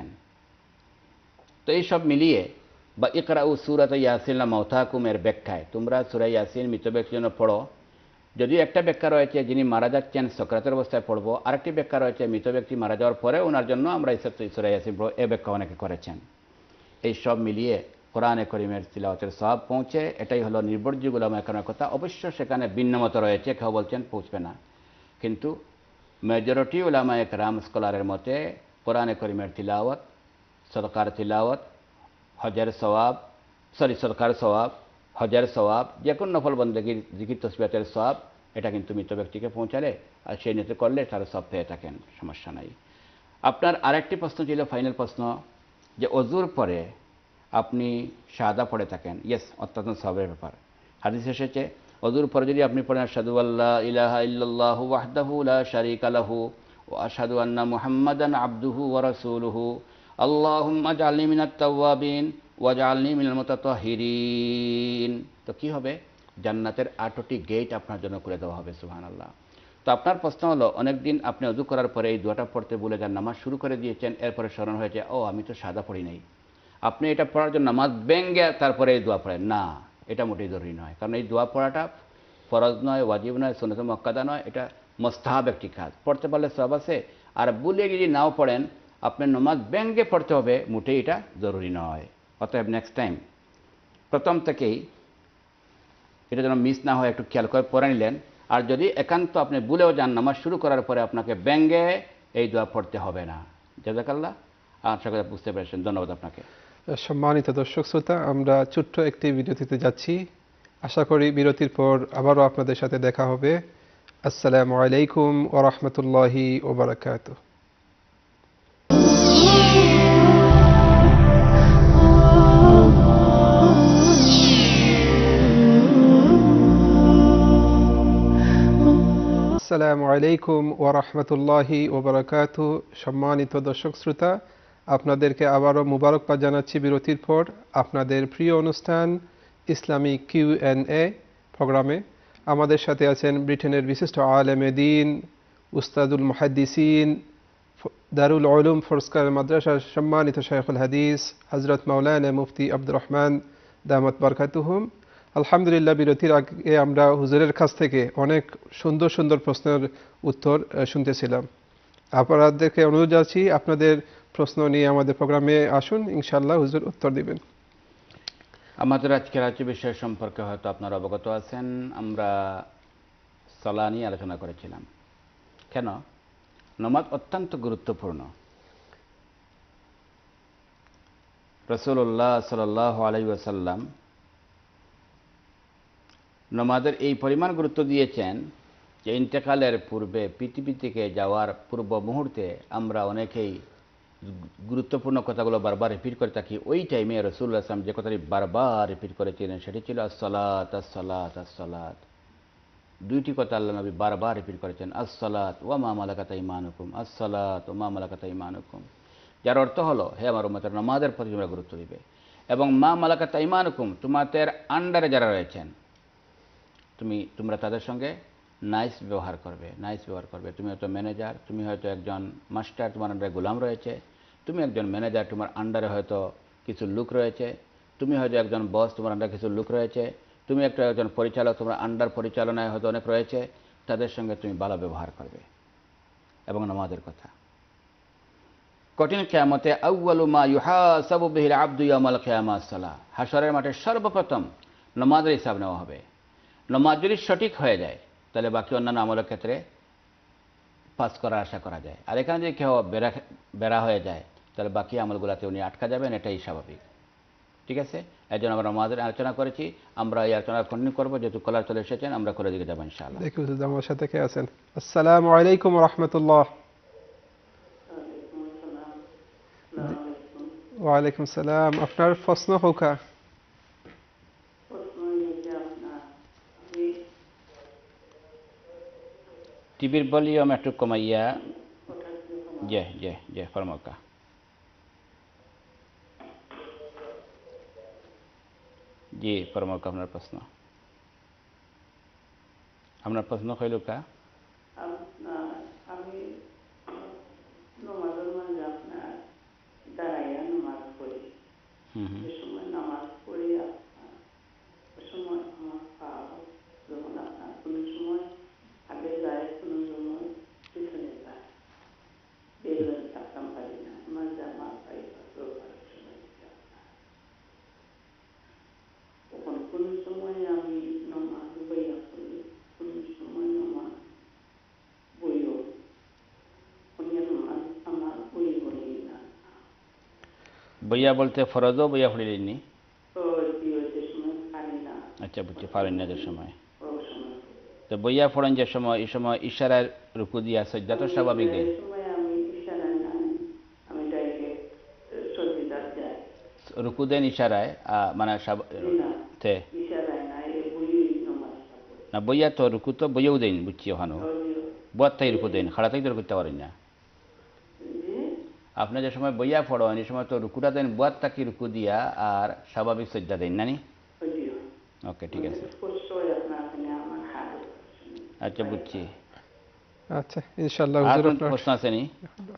তো এই সব মিলিয়ে বা ইকরাউ সূরাত ইয়াসিন মাউতাকুম এর ব্যাখ্যায় তোমরা সূরা ইয়াসিন মৃত ব্যক্তির জন্য পড়ো যদিও একটা ব্যাখ্যা রয়েছে যিনি মারা যাচ্ছেন সকরাতের অবস্থায় পড়বো আরেকটি ব্যাখ্যা রয়েছে মৃত ব্যক্তি মারা যাওয়ার পরে ওনার জন্য আমরা এই সূরা ইয়াসিন পড়ো এই ব্যাখ্যা অনেকে করেছেন এই সব মিলিয়ে কোরআনে করিমের তিলাওয়াতের সওয়াব পৌঁছে এটাই হলো নির্ভরযোগ্য উলামায়ে কেরামের কথা অবশ্য সেখানে ভিন্নমত রয়েছে কেউ বলছেন পৌঁছবে না কিন্তু মেজরিটি উলামায়ে কেরাম স্কলারের মতে কোরআনে করিমের তিলাওয়াত সদকার তিলাওয়াত হজের সওয়াব সরি সদকার সওয়াব হজের সওয়াব যে কোনো নফল বন্দেগীর জিকির তসবিহাতের সওয়াব এটা কিন্তু মৃত ব্যক্তিকে পৌঁছালে আর সেই নিয়তে করলে তার সওয়াব পেয়ে থাকেন সমস্যা নাই আপনার আরেকটি প্রশ্ন ছিল ফাইনাল প্রশ্ন যে ওযুর পরে আপনি শাহাদা পড়ে থাকেন ইয়েস অত্যন্ত সওয়াবের ব্যাপার হাদিস এসেছে ওযুর পরে যদি আপনি পড়েন আশহাদু আল্লা ইলাহা ইল্লাল্লাহু ওয়াহদাহু লা শারীকা লাহু ওয়া আশহাদু আন্না মুহাম্মাদান আবদুহু ওয়া রাসূলুহু আল্লাহুম্মা জাআলনি মিনাত তাওয়াবিন ওয়াজআলনি মিনাল মুতাতাহহিরিন তো কি হবে জান্নাতের আটটি গেট আপনার জন্য খুলে দেওয়া হবে সুবহানাল্লাহ তো আপনার প্রশ্ন হলো অনেকদিন আপনি ওযু করার পরে এই দোয়াটা পড়তে ভুলে যান নামাজ শুরু করে দিয়েছেন এরপরে স্মরণ হয়েছে ও আমি তো শাহাদা পড়ি নাই আপনি এটা পড়ার জন্য নামাজ ভেঙে তারপরে এই দোয়া পড়েন না এটা মোটেই জরুরি নয় কারণ এই দোয়া পড়াটা ফরজ নয় ওয়াজিব নয় সুন্নাত মুআক্কাদা নয় এটা মুস্তাহাব একটি কাজ পড়তে পারলে সওয়াব আছে আর ভুলে যদি নাও পড়েন আপনার নামাজ ভেঙে পড়তে হবে মোটেই এটা জরুরি নয় অতএব নেক্সট টাইম প্রথম থেকেই এটা যেন মিস না হয় একটু খেয়াল করে পড়ে নিলেন আর যদি একান্ত আপনি ভুলেও যান নামাজ শুরু করার পরে আপনাকে ভেঙে এই দোয়া পড়তে হবে না জাযাকাল্লাহ আশা করি বুঝতে পেরেছেন ধন্যবাদ আপনাকে সম্মানিত দর্শক শ্রোতা আমরা ছোট্ট একটি বিরতিতে যাচ্ছি আশা করি বিরতির পর আবারও আপনাদের সাথে দেখা হবে আসসালামু আলাইকুম ওয়া রাহমাতুল্লাহি ওয়া বারাকাতুহু Oh আসসালামু আলাইকুম ওয়া রাহমাতুল্লাহি ওয়া বারাকাতুহু। সম্মানিত দর্শক শ্রোতা, আপনাদেরকে আবারও মুবারকবাদ জানাচ্ছি বিরতির পর আপনাদের প্রিয় অনুষ্ঠান ইসলামিক কিউ এন্ড এ প্রোগ্রামে। আমাদের সাথে আছেন ব্রিটেনের বিশিষ্ট আলেমে দ্বীন, উস্তাদুল মুহাদ্দিসিন, দারুল উলুম ফোরস্কার মাদ্রাসার সম্মানিত শাইখুল হাদিস হযরত মাওলানা মুফতি আব্দুর রহমান দামাত বারকাতুহুম। আলহামদুলিল্লাহ, বিরতির আগে আমরা হুজুরের কাছ থেকে অনেক সুন্দর সুন্দর প্রশ্নের উত্তর শুনতেছিলাম। আপনাদেরকে অনুরোধ জানাচ্ছি আপনাদের প্রশ্ন নিয়ে আমাদের প্রোগ্রামে আসুন, ইনশাআল্লাহ হুজুর উত্তর দিবেন। আমাদের আজকের আলোচ্য বিষয় সম্পর্কে হয়তো আপনারা অবগত আছেন। আমরা সালাহ নিয়ে আলোচনা করেছিলাম। কেন নামাজ অত্যন্ত গুরুত্বপূর্ণ। রাসূলুল্লাহ সাল্লাল্লাহু আলাইহি ওয়াসাল্লাম নামাজের এই পরিমাণ গুরুত্ব দিয়েছেন যে ইন্তেকালের পূর্বে পৃথিবী থেকে যাওয়ার পূর্ব মুহূর্তে আমরা অনেকেই গুরুত্বপূর্ণ কথাগুলো বারবার রিপিট করে থাকি। ওই টাইমে রাসূলুল্লাহ সাল্লাল্লাহু আলাইহি ওয়াসাল্লাম যে কথাটি বারবার রিপিট করেছিলেন সেটি ছিল আস-সালাত আস-সালাত আস-সালাত। দুইটি কথা আল্লাহ নবী বারবার রিপিট করেছেন, আস-সালাত ওয়া মা মালাকাত আইমানুকুম, আস-সালাত ওয়া মা মালাকাত আইমানুকুম, যার অর্থ হলো হে আমার উম্মতের নামাজের প্রতি তোমরা গুরুত্ব দিবে, এবং মা মালাকাত আইমানুকুম তোমাদের আন্ডারে যারা রয়েছেন তুমি তোমরা তাদের সঙ্গে নাইস ব্যবহার করবে, নাইস ব্যবহার করবে। তুমি হয়তো ম্যানেজার, তুমি হয়তো একজন মাস্টার, তোমার আন্ডারে গোলাম রয়েছে, তুমি একজন ম্যানেজার, তোমার আন্ডারে হয়তো কিছু লোক রয়েছে, তুমি হয়তো একজন বস, তোমার আন্ডারে কিছু লোক রয়েছে, তুমি একটা একজন পরিচালক, তোমার আন্ডার পরিচালনায় হয়তো অনেক রয়েছে, তাদের সঙ্গে তুমি ভালো ব্যবহার করবে। এবং নামাজের কথা কঠিন কিয়ামতে আউয়ালু মা ইউহাসাবু বিহিল আবদু ইয়াউমাল কিয়ামাহ সালাহ, হাশরের মাঠে সর্বপ্রথম নামাজের হিসাব নেওয়া হবে। নামাজ যদি সঠিক হয়ে যায় তাহলে বাকি অন্যান্য আমলের ক্ষেত্রে পাস করার আশা করা যায়। আর এখানে যদি কেউ বেড়া বেড়া হয়ে যায় তাহলে বাকি আমলগুলোতে উনি আটকা যাবেন, এটাই স্বাভাবিক। ঠিক আছে, এর জন্য আমরা নামাজের আলোচনা করেছি। আমরা এই আলোচনা কন্টিনিউ করবো, যেহেতু কলার চলে এসেছেন আমরা করে দিকে যাবো ইনশাআল্লাহ। দেখি হুজুর আমার সাথে কে আছেন। আসসালামু আলাইকুম ওয়া রাহমাতুল্লাহ। ওয়া আলাইকুম সালাম। আপনার প্রশ্ন হোকা? টিভির ভলিউম একটু কমাইয়া জে জে জে ফরমাকা। জি ফরমাকা, আপনার প্রশ্ন। আপনার প্রশ্ন হইল কা? আমি নামাজের মাঝে আপনার দাঁড়াইয়া নামাজ পড়ি। হুম হুম যে সময় নামাজ পড়ি আপনার ওই সময় আমার পা যেমন আপনার কোনো সময় আগে যায়, কোনো সময় পিছনে যায়, বের হয়ে থাকতাম পারি না। আমার জামা পাই সময় তখন কোনো সময় আমি নামাজ বইয়া পড়ি, কোনো সময় নামাজ বইও আমার বই বলি না। বইয়া বলতে ফরজও বইয়া পড়িলেননি? সময় পারি না। আচ্ছা বুঝছি, পারেন না যে সময়। তো বইয়া পড়েন যে সময়, এই সময় ইশারার রুকু দিয়া সজ্জা তো স্বাভাবিক দেয়। রুকু দেন ইশারায়, মানে না বইয়া তো রুকু তো বইয়াও দেন, বুঝছি। ওখানে বয়াত্তাই রুকু দেন, খাড়াতেই তো করতে পারেন না। আপনি যে সময় বইয়া পড়েন এই সময় তো রুকুটা দেন বয়াত্তা কি রুকু দিয়া, আর স্বাভাবিক সজ্জা দেন নানি? ওকে ঠিক আছে, আচ্ছা বুঝছি। আচ্ছা ইনশাআল্লাহ হুজুর আপনার প্রশ্ন আছে নি?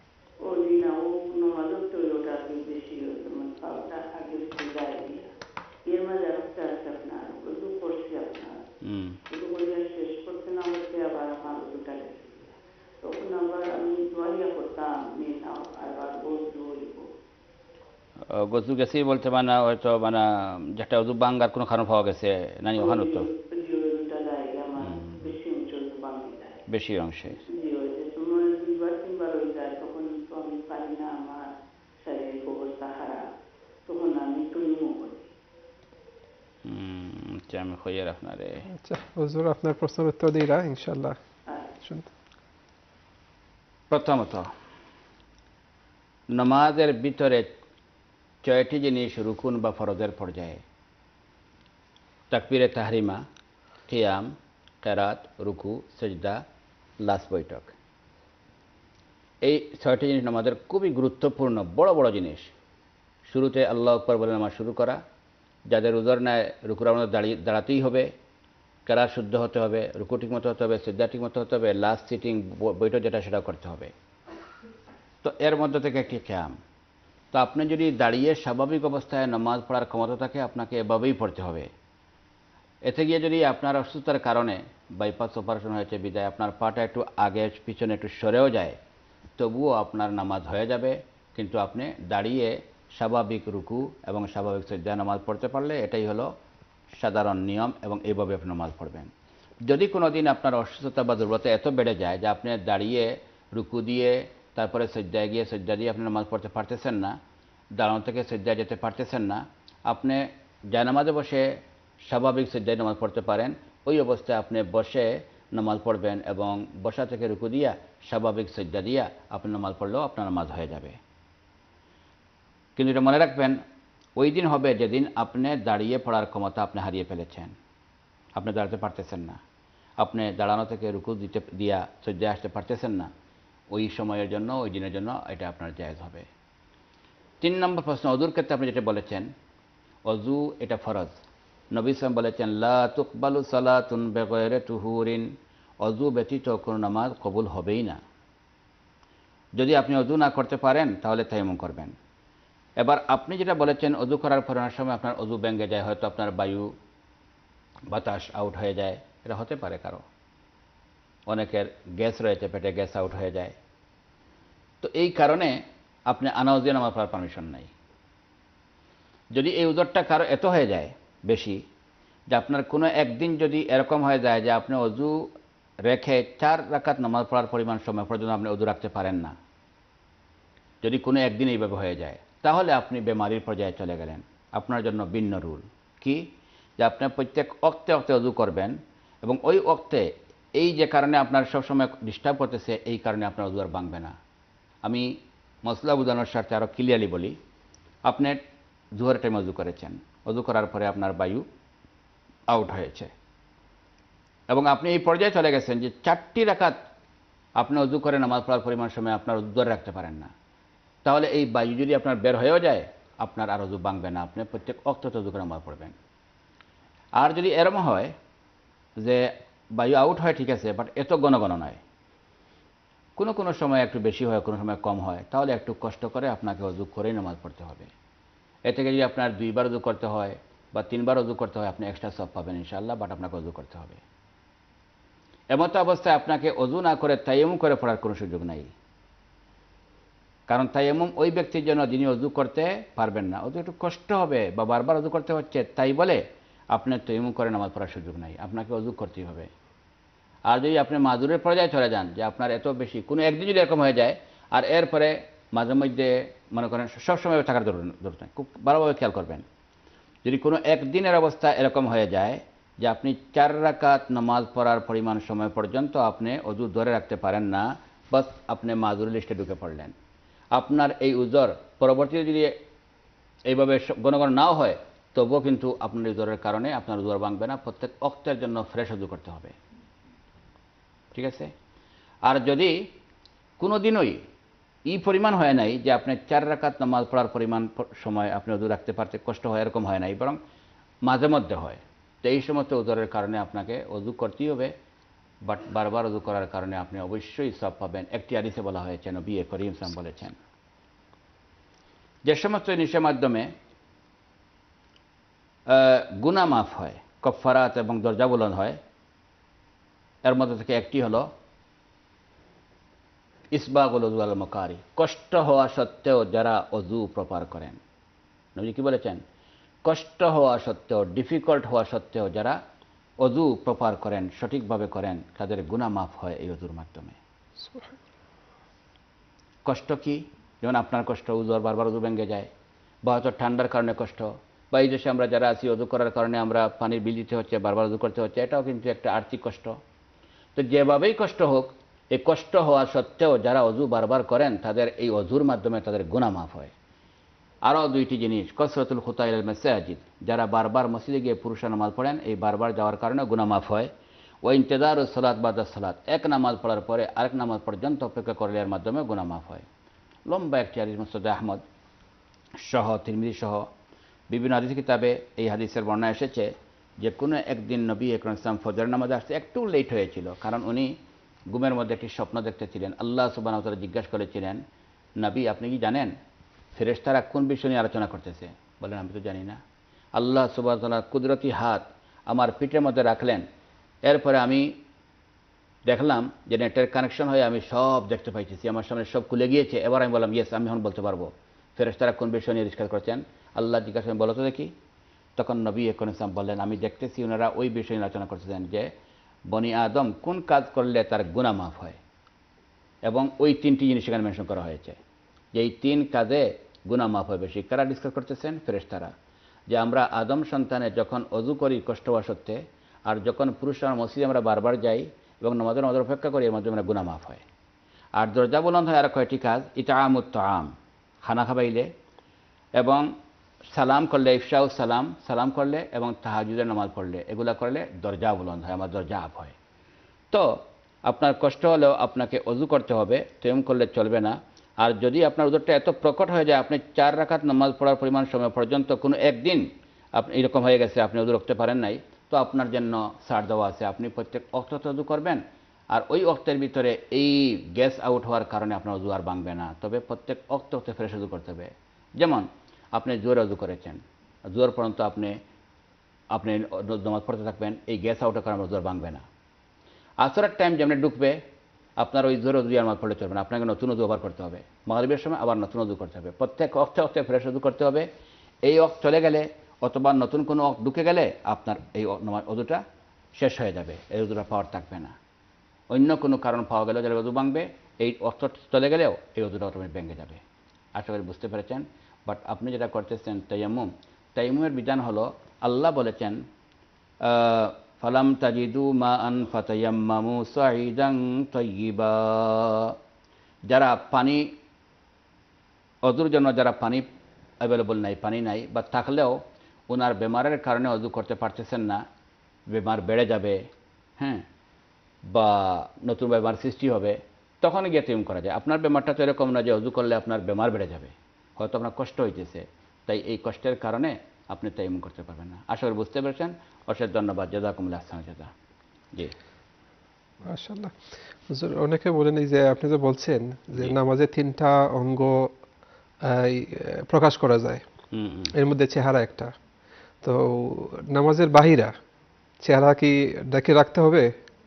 গজু গেছি বলতে মানে হয়তো মানে যেটা উজু বাঙ্গার কোনো কারণ পাওয়া গেছে নানি? ওখানে তো বেশি অংশে আমি খইয়ার আপনারে। আচ্ছা হুজুর আপনার প্রশ্নের উত্তর দিরা ইনশাআল্লাহ। প্রথমত নামাজের ভিতরে ছয়টি জিনিস রুকুন বা ফরজের পর্যায়ে: তাকবীরে তাহরিমা, কিয়াম, কেরাত, রুকু, সেজদা, লাস্ট বৈঠক। এই ছয়টি জিনিস আমাদের খুবই গুরুত্বপূর্ণ, বড় বড় জিনিস। শুরুতে আল্লাহু আকবার বলে নামাজ শুরু করা, যাদের উজর নেয় রুকুর আমাদের দাঁড়িয়ে দাঁড়াতেই হবে, কেরাত শুদ্ধ হতে হবে, রুকু ঠিক মতো হতে হবে, সিজদা ঠিক মতো হতে হবে, লাস্ট সিটিং বৈঠক যেটা সেটাও করতে হবে। তো এর মধ্যে থেকে একটি কিয়াম। তো আপনি যদি দাঁড়িয়ে স্বাভাবিক অবস্থায় নামাজ পড়ার ক্ষমতা থাকে আপনাকে এভাবেই পড়তে হবে। এতে গিয়ে যদি আপনার অসুস্থতার কারণে বাইপাস অপারেশন হয়েছে বিদায় আপনার পাটা একটু আগে পিছনে একটু সরেও যায়, তবুও আপনার নামাজ হয়ে যাবে। কিন্তু আপনি দাঁড়িয়ে স্বাভাবিক রুকু এবং স্বাভাবিক সিজদা নামাজ পড়তে পারলে এটাই হলো সাধারণ নিয়ম, এবং এইভাবে আপনি নামাজ পড়বেন। যদি কোনো দিন আপনার অসুস্থতা বা দুর্বলতা এত বেড়ে যায় যে আপনি দাঁড়িয়ে রুকু দিয়ে তারপরে সিজদায় গিয়ে সিজদা দিয়ে আপনি নামাজ পড়তে পারতেছেন না, দাঁড়ানো থেকে সিজদায় যেতে পারতেছেন না, আপনি জায়নামাজে বসে স্বাভাবিক সিজদায় নামাজ পড়তে পারেন। ওই অবস্থায় আপনি বসে নামাজ পড়বেন এবং বসা থেকে রুকু দিয়া স্বাভাবিক সিজদা দিয়া আপনি নামাজ পড়লেও আপনার নামাজ হয়ে যাবে। কিন্তু এটা মনে রাখবেন, ওই দিন হবে যেদিন আপনি দাঁড়িয়ে পড়ার ক্ষমতা আপনি হারিয়ে ফেলেছেন, আপনি দাঁড়াতে পারতেছেন না, আপনি দাঁড়ানো থেকে রুকু দিতে দিয়া সিজদায় আসতে পারতেছেন না, ওই সময়ের জন্য ওই দিনের জন্য এটা আপনার জায়েজ হবে। তিন নম্বর প্রশ্ন, অজুর ক্ষেত্রে আপনি যেটা বলেছেন, অজু এটা ফরজ। নবী সাল্লাল্লাহু আলাইহি ওয়াসাল্লাম বলেছেন, লা তুকবালু সালাতুন বিগাইরি তুহুরিন, অজু ব্যতীত কোনো নামাজ কবুল হবেই না। যদি আপনি অজু না করতে পারেন তাহলে তায়াম্মুম করবেন। এবার আপনি যেটা বলেছেন অজু করার পর অনেক সময় আপনার অজু ভেঙে যায়, হয়তো আপনার বায়ু বাতাস আউট হয়ে যায়, এটা হতে পারে কারো, অনেকের গ্যাস রয়েছে পেটে, গ্যাস আউট হয়ে যায়। তো এই কারণে আপনি আনাউজ দিয়ে নামাজ পড়ার পারমিশন নাই। যদি এই উজরটা কারো এত হয়ে যায় বেশি যে আপনার কোনো একদিন যদি এরকম হয়ে যায় যে আপনি অজু রেখে চার রাকাত নামাজ পড়ার পরিমাণ সময় পর্যন্ত আপনি অজু রাখতে পারেন না, যদি কোনো একদিন এইভাবে হয়ে যায়, তাহলে আপনি বেমারির পর্যায়ে চলে গেলেন। আপনার জন্য ভিন্ন রুল কি, যে আপনি প্রত্যেক ওক্তে ওক্তে অজু করবেন, এবং ওই ওক্তে এই যে কারণে আপনার সবসময় ডিস্টার্ব করতেছে এই কারণে আপনার অজু আর ভাঙবে না। আমি মশলা বোঝানোর স্বার্থে আরও ক্লিয়ারলি বলি, আপনি জোহরের টাইমে অজু করেছেন, অজু করার পরে আপনার বায়ু আউট হয়েছে এবং আপনি এই পর্যায়ে চলে গেছেন যে চারটি রাকাত আপনি অজু করে নামাজ পড়ার পরিমাণ সময় আপনার অজু ধরে রাখতে পারেন না, তাহলে এই বায়ু যদি আপনার বের হয়েও যায় আপনার আর অজু ভাঙবে না, আপনি প্রত্যেক ওয়াক্তে অজু করে নামাজ পড়বেন। আর যদি এরকম হয় যে বায়ু আউট হয় ঠিক আছে, বাট এত ঘন ঘন নয়, কোনো কোনো সময় একটু বেশি হয়, কোনো সময় কম হয়, তাহলে একটু কষ্ট করে আপনাকে অজু করেই নামাজ পড়তে হবে। এ থেকে যদি আপনার দুইবার অজু করতে হয় বা তিনবার অজু করতে হয় আপনি এক্সট্রা সব পাবেন ইনশাআল্লাহ, বাট আপনাকে অজু করতে হবে। এমতো অবস্থায় আপনাকে অজু না করে তায়াম্মুম করে পড়ার কোনো সুযোগ নাই, কারণ তায়াম্মুম ওই ব্যক্তির জন্য যিনি অজু করতে পারবেন না, অজু একটু কষ্ট হবে বা বারবার অজু করতে হচ্ছে, তাই বলে আপনার তায়াম্মুম করে নামাজ পড়ার সুযোগ নাই, আপনাকে অজু করতেই হবে। আর যদি আপনি মাজুরের পর্যায়ে চলে যান যে আপনার এত বেশি কোনো একদিন যদি এরকম হয়ে যায়, আর এরপরে মাঝে মধ্যে মনে করেন সবসময় থাকার জরুরত নেই, খুব ভালোভাবে খেয়াল করবেন, যদি কোনো একদিনের অবস্থা এরকম হয়ে যায় যে আপনি চার রাকাত নামাজ পড়ার পরিমাণ সময় পর্যন্ত আপনি অজু ধরে রাখতে পারেন না, বাস আপনি মাজুরের লিস্টে ঢুকে পড়লেন, আপনার এই উজর পরবর্তীতে যদি এইভাবে ঘন ঘন নাও হয় তবুও কিন্তু আপনার উজরের কারণে আপনার উজর ভাঙবে না, প্রত্যেক ওয়াক্তের জন্য ফ্রেশ অজু করতে হবে, ঠিক আছে। আর যদি কোনো দিনই এই পরিমাণ হয় নাই যে আপনি চার রাকাত নামাজ পড়ার পরিমাণ সময় আপনি অজু রাখতে পারতে কষ্ট হয়, এরকম হয় নাই, বরং মাঝে মধ্যে হয়, তো এই সমস্ত উজরের কারণে আপনাকে অজু করতেই হবে, বাট বারবার অজু করার কারণে আপনি অবশ্যই সওয়াব পাবেন। একটি হাদিসে বলা হয়েছে, নবী করিম সাল্লাল্লাহু আলাইহি ওয়াসাল্লাম বলেছেন, যে সমস্ত জিনিসের মাধ্যমে গুনাহ মাফ হয়, কাফারাত এবং দরজা বুলন্দ হয়, এর মধ্যে থেকে একটি হলো ইসবাগুল ওযু আল মাকারি, কষ্ট হওয়া সত্ত্বেও যারা অজু প্রপার করেন। নবী কি বলেছেন? কষ্ট হওয়া সত্ত্বেও, ডিফিকাল্ট হওয়া সত্ত্বেও যারা অজু প্রপার করেন, সঠিকভাবে করেন, তাদের গুনাহ মাফ হয় এই অজুর মাধ্যমে। কষ্ট কি? যেমন আপনার কষ্ট, উজুর বারবার অজু ভেঙে যায়, বা হয়তো ঠান্ডার কারণে কষ্ট, বা এই দেশে আমরা যারা আছি অজু করার কারণে আমরা পানির বিল দিতে হচ্ছে, বারবার অজু করতে হচ্ছে, এটাও কিন্তু একটা আর্থিক কষ্ট। তো যেভাবেই কষ্ট হোক, এই কষ্ট হওয়া সত্ত্বেও যারা অজু বারবার করেন তাদের এই অজুর মাধ্যমে তাদের গুনাহ মাফ হয়। আরও দুইটি জিনিস, কসরতুল খুতা ইলাল মাসাজিদ, যারা বারবার মসজিদে গিয়ে পুরুষরা নামাজ পড়েন, এই বারবার যাওয়ার কারণে গুনাহ মাফ হয়। ও ইন্তেজারু সালাত বাদা সালাত, এক নামাজ পড়ার পরে আরেক নামাজ পর্যন্ত অপেক্ষা করলে এর মাধ্যমে গুনাহ মাফ হয়। লম্বা একটি হাদিস মুসনাদ আহমদ সহ তিরমিজি সহ বিভিন্ন হাদিস কিতাবে এই হাদিসের বর্ণনা এসেছে যে কোনো একদিন নবী আকরাম সাল্লাল্লাহু আলাইহি ওয়াসাল্লাম ফজর নামাজে আসতে একটু লেট হয়েছিল, কারণ উনি ঘুমের মধ্যে একটি স্বপ্ন দেখতেছিলেন। আল্লাহ সুবহানাহু ওয়া তাআলা জিজ্ঞাসা করেছিলেন, নবী আপনি কি জানেন ফেরেশতারা কোন বিষয় নিয়ে আলোচনা করতেছে? বলেন আমি তো জানি না। আল্লাহ সুবহানাহু ওয়া তাআলা কুদরতি হাত আমার পিঠের মধ্যে রাখলেন, এরপরে আমি দেখলাম যে নেটের কানেকশন হয়ে আমি সব দেখতে পাইতেছি, আমার সামনে সব খুলে গিয়েছে। এবার আমি বললাম ইয়েস, আমি এখন বলতে পারবো ফেরেশতারা কোন বিষয় নিয়ে ডিসকাস করছেন। আল্লাহ জিজ্ঞাসা বলো তো দেখি। তখন নবী আকরাম সাল্লাল্লাহু আলাইহি ওয়াসাল্লাম বললেন, আমি দেখতেছি ওনারা ওই বিষয় নিয়ে আলোচনা করতেছেন যে বনি আদম কোন কাজ করলে তার গুনাহ মাফ হয়, এবং ওই তিনটি জিনিস এখানে মেনশন করা হয়েছে যে এই তিন কাজে গুনাহ মাফ হবে। বেশি কারা ডিসকাস করতেছেন? ফেরেশতারা। যে আমরা আদম সন্তানে যখন অজু করি কষ্ট হওয়া সত্ত্বে, আর যখন পুরুষরা মসজিদে আমরা বারবার যাই এবং নামাজের নামাজের অপেক্ষা করি, এর মাধ্যমে আমরা গুনাহ মাফ হয়। আর দরজা বুলন্দ হয় আর কয়টি কাজ, ইতআমুত তাআম খানা খাবাইলে, এবং সালাম করলে, ইফশাউ সালাম সালাম করলে, এবং তাহাজ্জুদের নামাজ পড়লে, এগুলা করলে দরজা বুলন্দ হয়, আমার দরজা আপ হয়। তো আপনার কষ্ট হলেও আপনাকে অজু করতে হবে, তেমন করলে চলবে না। আর যদি আপনার উযুরটা এত প্রকট হয়ে যায় আপনি চার রাকাত নামাজ পড়ার পরিমাণ সময় পর্যন্ত কোনো একদিন আপনি এরকম হয়ে গেছে আপনি অজু রাখতে পারেন নাই, তো আপনার জন্য ছাড় দেওয়া আছে, আপনি প্রত্যেক ওয়াক্তে অজু করবেন। আর ওই ওয়াক্তের ভিতরে এই গ্যাস আউট হওয়ার কারণে আপনার অজু আর ভাঙবে না, তবে প্রত্যেক ওয়াক্তে ওয়াক্তে ফ্রেশ অজু করতে হবে। যেমন আপনি জোরে অজু করেছেন, জোর পর্যন্ত আপনি আপনি নামাজ পড়তে থাকবেন, এই গ্যাস আউটের কারণে জোর ভাঙবে না। আসরের টাইম যেমনি ঢুকবে আপনার ওই জোর অজু নামাজ পড়লে চলবে না, আপনাকে নতুন অজু আবার করতে হবে। মাগরিবের সময় আবার নতুন অজু করতে হবে, প্রত্যেক ওয়াক্তে ওয়াক্তে ফ্রেশ অজু করতে হবে। এই ওয়াক্ত চলে গেলে অথবা নতুন কোনো ওয়াক্ত ঢুকে গেলে আপনার এই অজুটা শেষ হয়ে যাবে, এই অজুটা পাওয়ার থাকবে না। অন্য কোনো কারণ পাওয়া গেলেও যারা অজু ভাঙবে, এই ওয়াক্ত চলে গেলেও এই অজুটা অটোমেটিক ভেঙে যাবে। আশা করি বুঝতে পেরেছেন। বাট আপনি যেটা করতেছেন তায়াম্মুম, তায়াম্মুমের বিধান হলো আল্লাহ বলেছেন ফালাম তাজিদু মা আন ফাতায়াম্মামু সাঈদান তাইয়্যিবা, যারা পানি অজুর জন্য যারা পানি অ্যাভেলেবল নাই, পানি নাই, বা থাকলেও ওনার বেমারের কারণে অজু করতে পারতেছেন না, বেমার বেড়ে যাবে, হ্যাঁ, বা নতুন বেমার সৃষ্টি হবে, তখন গিয়ে তায়াম্মুম করা যায়। আপনার বেমারটা তো এরকম না যে অজু করলে আপনার বেমার বেড়ে যাবে, হয়তো আপনার কষ্ট হইতেছে, তাই এই কষ্টের কারণে আপনি তায়াম্মুম করতে পারবেন না। আশা করি বুঝতে পেরেছেন। অশেষ ধন্যবাদ। জাযাকুমুল্লাহ আহসান জাযা। জি মাশাআল্লাহ। হুজুর অনেকে বলেন এই যে আপনি যে বলছেন যে নামাজে তিনটা অঙ্গ প্রকাশ করা যায়, এর মধ্যে চেহারা একটা, তো নামাজের বাহিরা চেহারা কি ঢেকে রাখতে হবে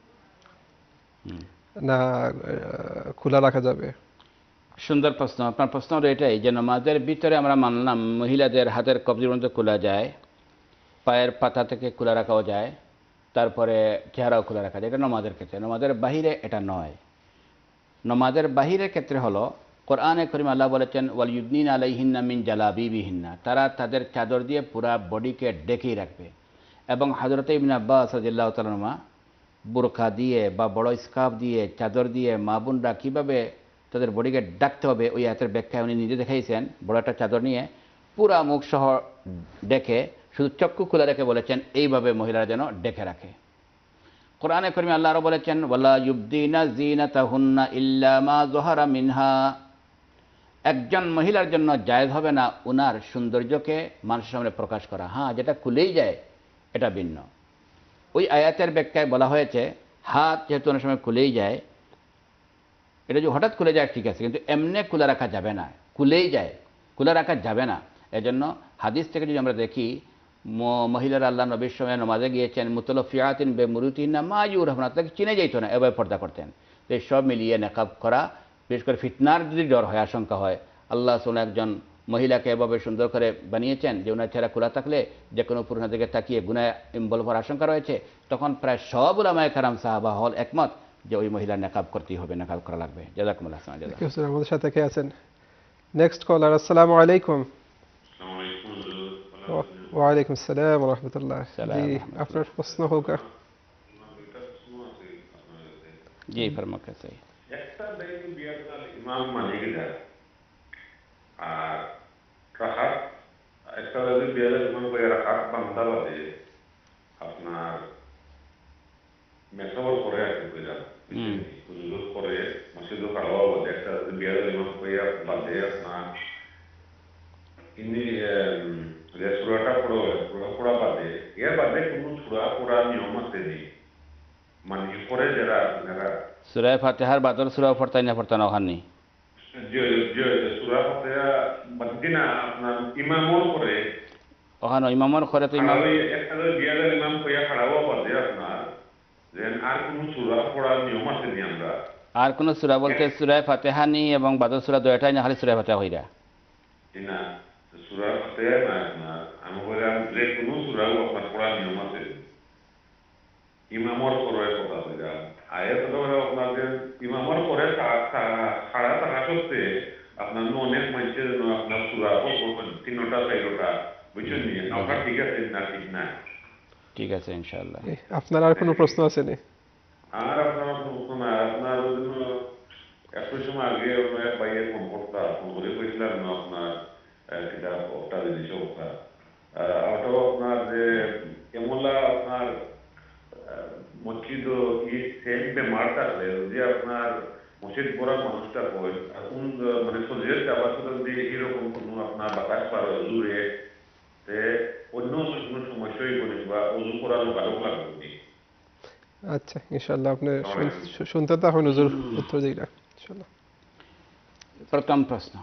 না খোলা রাখা যাবে? সুন্দর প্রশ্ন। আপনার প্রশ্ন হলো এটাই যে নামাজের ভিতরে আমরা মানলাম মহিলাদের হাতের কবজি পর্যন্ত খোলা যায়, পায়ের পাতা থেকে খোলা রাখাও যায়, তারপরে চেহারাও খোলা রাখা যায়, এটা নামাজের ক্ষেত্রে। নামাজের বাহিরে এটা নয়। নামাজের বাহিরের ক্ষেত্রে হলো কোরআনে কারীম আল্লাহ বলেছেন ওয়াল ইউদনিনা আলাইহিন্না মিন জালাবিবিহিন্না, তারা তাদের চাদর দিয়ে পুরা বডিকে ঢেকেই রাখবে। এবং হযরত ইবনে আব্বাস রাদিয়াল্লাহু তাআলা আনহুমা বুরকা দিয়ে বা বড় স্কার্ফ দিয়ে চাদর দিয়ে মা বোনরা কীভাবে তাদের বডিকে ডাকতে হবে ওই আয়াতের ব্যাখ্যায় উনি নিজে দেখাইছেন। বড় একটা চাদর নিয়ে পুরা মুখ সহ ডেকে শুধু চক্ষু খোলা রেখে বলেছেন এইভাবে মহিলারা যেন ডেকে রাখে। কোরআনে কারীমে আল্লাহ আরও বলেছেন ওয়ালা ইউবদিনা যিনাতাহুন্না ইল্লা মা যাহারা মিনহা, একজন মহিলার জন্য জায়েজ হবে না উনার সৌন্দর্যকে মানুষের সামনে প্রকাশ করা। হ্যাঁ, যেটা খুলেই যায় এটা ভিন্ন। ওই আয়াতের ব্যাখ্যায় বলা হয়েছে হাত যেহেতু অনেক সময় খুলেই যায়, এটা যে হঠাৎ খুলে যায় ঠিক আছে, কিন্তু এমনি খুলে রাখা যাবে না, খুলেই যায়, খুলে রাখা যাবে না। এজন্য হাদিস থেকে যদি আমরা দেখি মহিলারা আল্লাহ নবীর সময় নামাজে গিয়েছেন মুতলফিয়াতিন বেমুরুতিহিন্না মা ইউরাফনা, তাকে চিনে যাইতো না, এভাবে পর্দা করতেন। তো এই সব মিলিয়ে নেকাব করা, বিশেষ করে ফিতনার যদি ডর হয়, আশঙ্কা হয়, আল্লাহ সুবহানাহু একজন মহিলাকে এভাবে সুন্দর করে বানিয়েছেন যে ওনার চেহারা খোলা থাকলে যে কোনো পুরুষের দিকে তাকিয়ে গুনায় ইনভলভ হওয়ার আশঙ্কা রয়েছে, তখন প্রায় সব উলামায়ে কেরাম সাহাবা হল একমত যে ওই মহিলা নেকাব করতেই হবে, নেকাব করা লাগবে। জাযাকুমুল্লাহ খাইরান। জাযা আমাদের সাথে কে আছেন? Next caller. আসসালামু আলাইকুম। ওয়া আলাইকুম আসসালাম ওয়া রাহমাতুল্লাহ। জি, আপনার প্রশ্ন হোক। জি ফরমাকে চাই। একটা দেখি বিয়ারটা ইমাম মানে গেলা আর রাখাত একটা যদি বিয়ারের ইমাম করে রাখাত বান্দা বাদে আপনার মেসাবর করে আর কি কইরা হুজুর করে মসজিদে খাওয়া বাদে একটা বিয়ার ইমাম কইয়া বাদে আপনার ইনি যে সুরাটা পড়ো সুরা পড়া বাদে এর বাদে কোনো সুরা পড়া নিয়ম আছে নেই মানে পরে যারা আপনারা সূরা ফাতিহার বাদর সূরা পড়তাই না পড়তা না ওখানে যে যে সুরা ফাতিহা বাদে না আপনার ইমামর করে ওখানে ইমামর করে তো ইমাম একটা বিয়ার ইমাম কইয়া খাওয়া বাদে আপনার যেন আর কোনো সূরা পড়ার নিয়ম আছে নি আমরা আর কোন সূরা বলতে সূরা ফাতিহা নি এবং বাদর সূরা দুইটাই না খালি সূরা ফাতিহা হইরা না সূরা ফাতিহা না না আমি বললাম যে কোনো সূরা আপনার পড়ার নিয়ম আছে ইমামর করে কথা হইরা আয়াত হলো আপনার যে ইমামর করে খাড়া থাকা সত্ত্বে আপনার অনেক মানুষের আপনার সূরা পড়বেন তিনটা চারটা বুঝছেন নি আপনার ঠিক আছে না ঠিক না ঠিক আছে ইনশাআল্লাহ আপনার আর কোনো প্রশ্ন আছে নি আর আপনার প্রশ্ন না আপনার একটু সময় আগে আপনার বাইরে ফোন করতা ফোন করে কইছিলাম না আপনার এটা ওটা জিনিস ওটা ওটাও আপনার যে কেমলা আপনার মসজিদ কি সেম বেমার থাকলে যদি আপনার মসজিদ পড়া মানুষটা হয় কোন মানে শরীরের চাপাচল দিয়ে এরকম কোনো আপনার বাতাস পার দূরে তে অন্য কোনো সমস্যাই বলে বা ওজু করানো ভালো লাগবে আচ্ছা ইনশাআল্লাহ আপনি শুনতে থাকুন হুজুর উত্তর দিরা ইনশাআল্লাহ প্রথম প্রশ্ন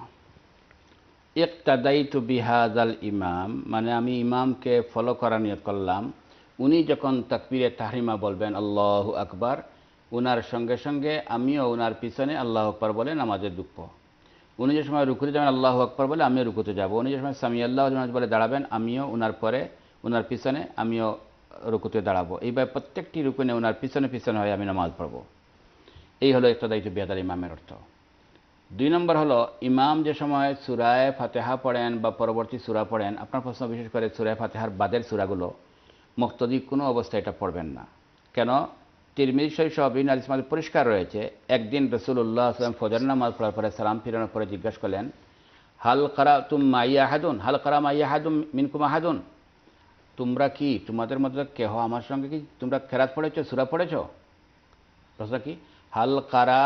ইক্তাদাইতু বিহাযাল ইমাম মানে আমি ইমামকে ফলো করা নিয়ত করলাম উনি যখন তাকবীরে তাহরিমা বলবেন আল্লাহু আকবার উনার সঙ্গে সঙ্গে আমিও উনার পিছনে আল্লাহু আকবার বলে নামাজে ঢুকবো উনি যে সময় রুকুতে যাবেন আল্লাহু আকবার বলে আমিও রুকুতে যাব উনি যে সময় সামি আল্লাহু লিমান বলে দাঁড়াবেন আমিও উনার পরে উনার পিছনে আমিও রুকুতে দাঁড়াবো এইভাবে প্রত্যেকটি রুকুনে উনার পিছনে পিছনে হয়ে আমি নামাজ পড়বো এই হলো ইক্তাদাইতু বিহাযাল ইমামের অর্থ দুই নম্বর হলো ইমাম যে সময় সূরায়ে ফাতিহা পড়েন বা পরবর্তী সূরা পড়েন আপনার প্রশ্ন বিশেষ করে সূরায়ে ফাতিহার বাদের সূরাগুলো মুক্তদি কোনো অবস্থায় এটা পড়বেন না কেন তিরমিজি শরীফ সহ বিভিন্ন হাদিসে মধ্যে পরিষ্কার রয়েছে একদিন রাসূলুল্লাহ সাল্লাল্লাহু আলাইহি ওয়াসাল্লাম ফজর নামাজ পড়ার পরে সালাম ফিরানোর পরে জিজ্ঞাসা করলেন হাল কারাতুম মাইয়া আহাদুন হাল কারা মাইয়া আহাদুম মিনকুম আহাদুন তোমরা কি তোমাদের মধ্যে কেহ আমার সঙ্গে কি তোমরা কেরাত পড়েছো সূরা পড়েছো প্রশ্ন কি হাল কারা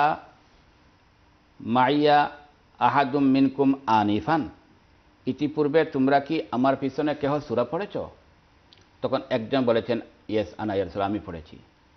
মাইয়া আহাদুম মিনকুম আনিফান ইতিপূর্বে তোমরা কি আমার পিছনে কেহ সূরা পড়েছো তখন একজন বলেছেন ইয়েস আনা ইয়া রাসূল আমি পড়েছি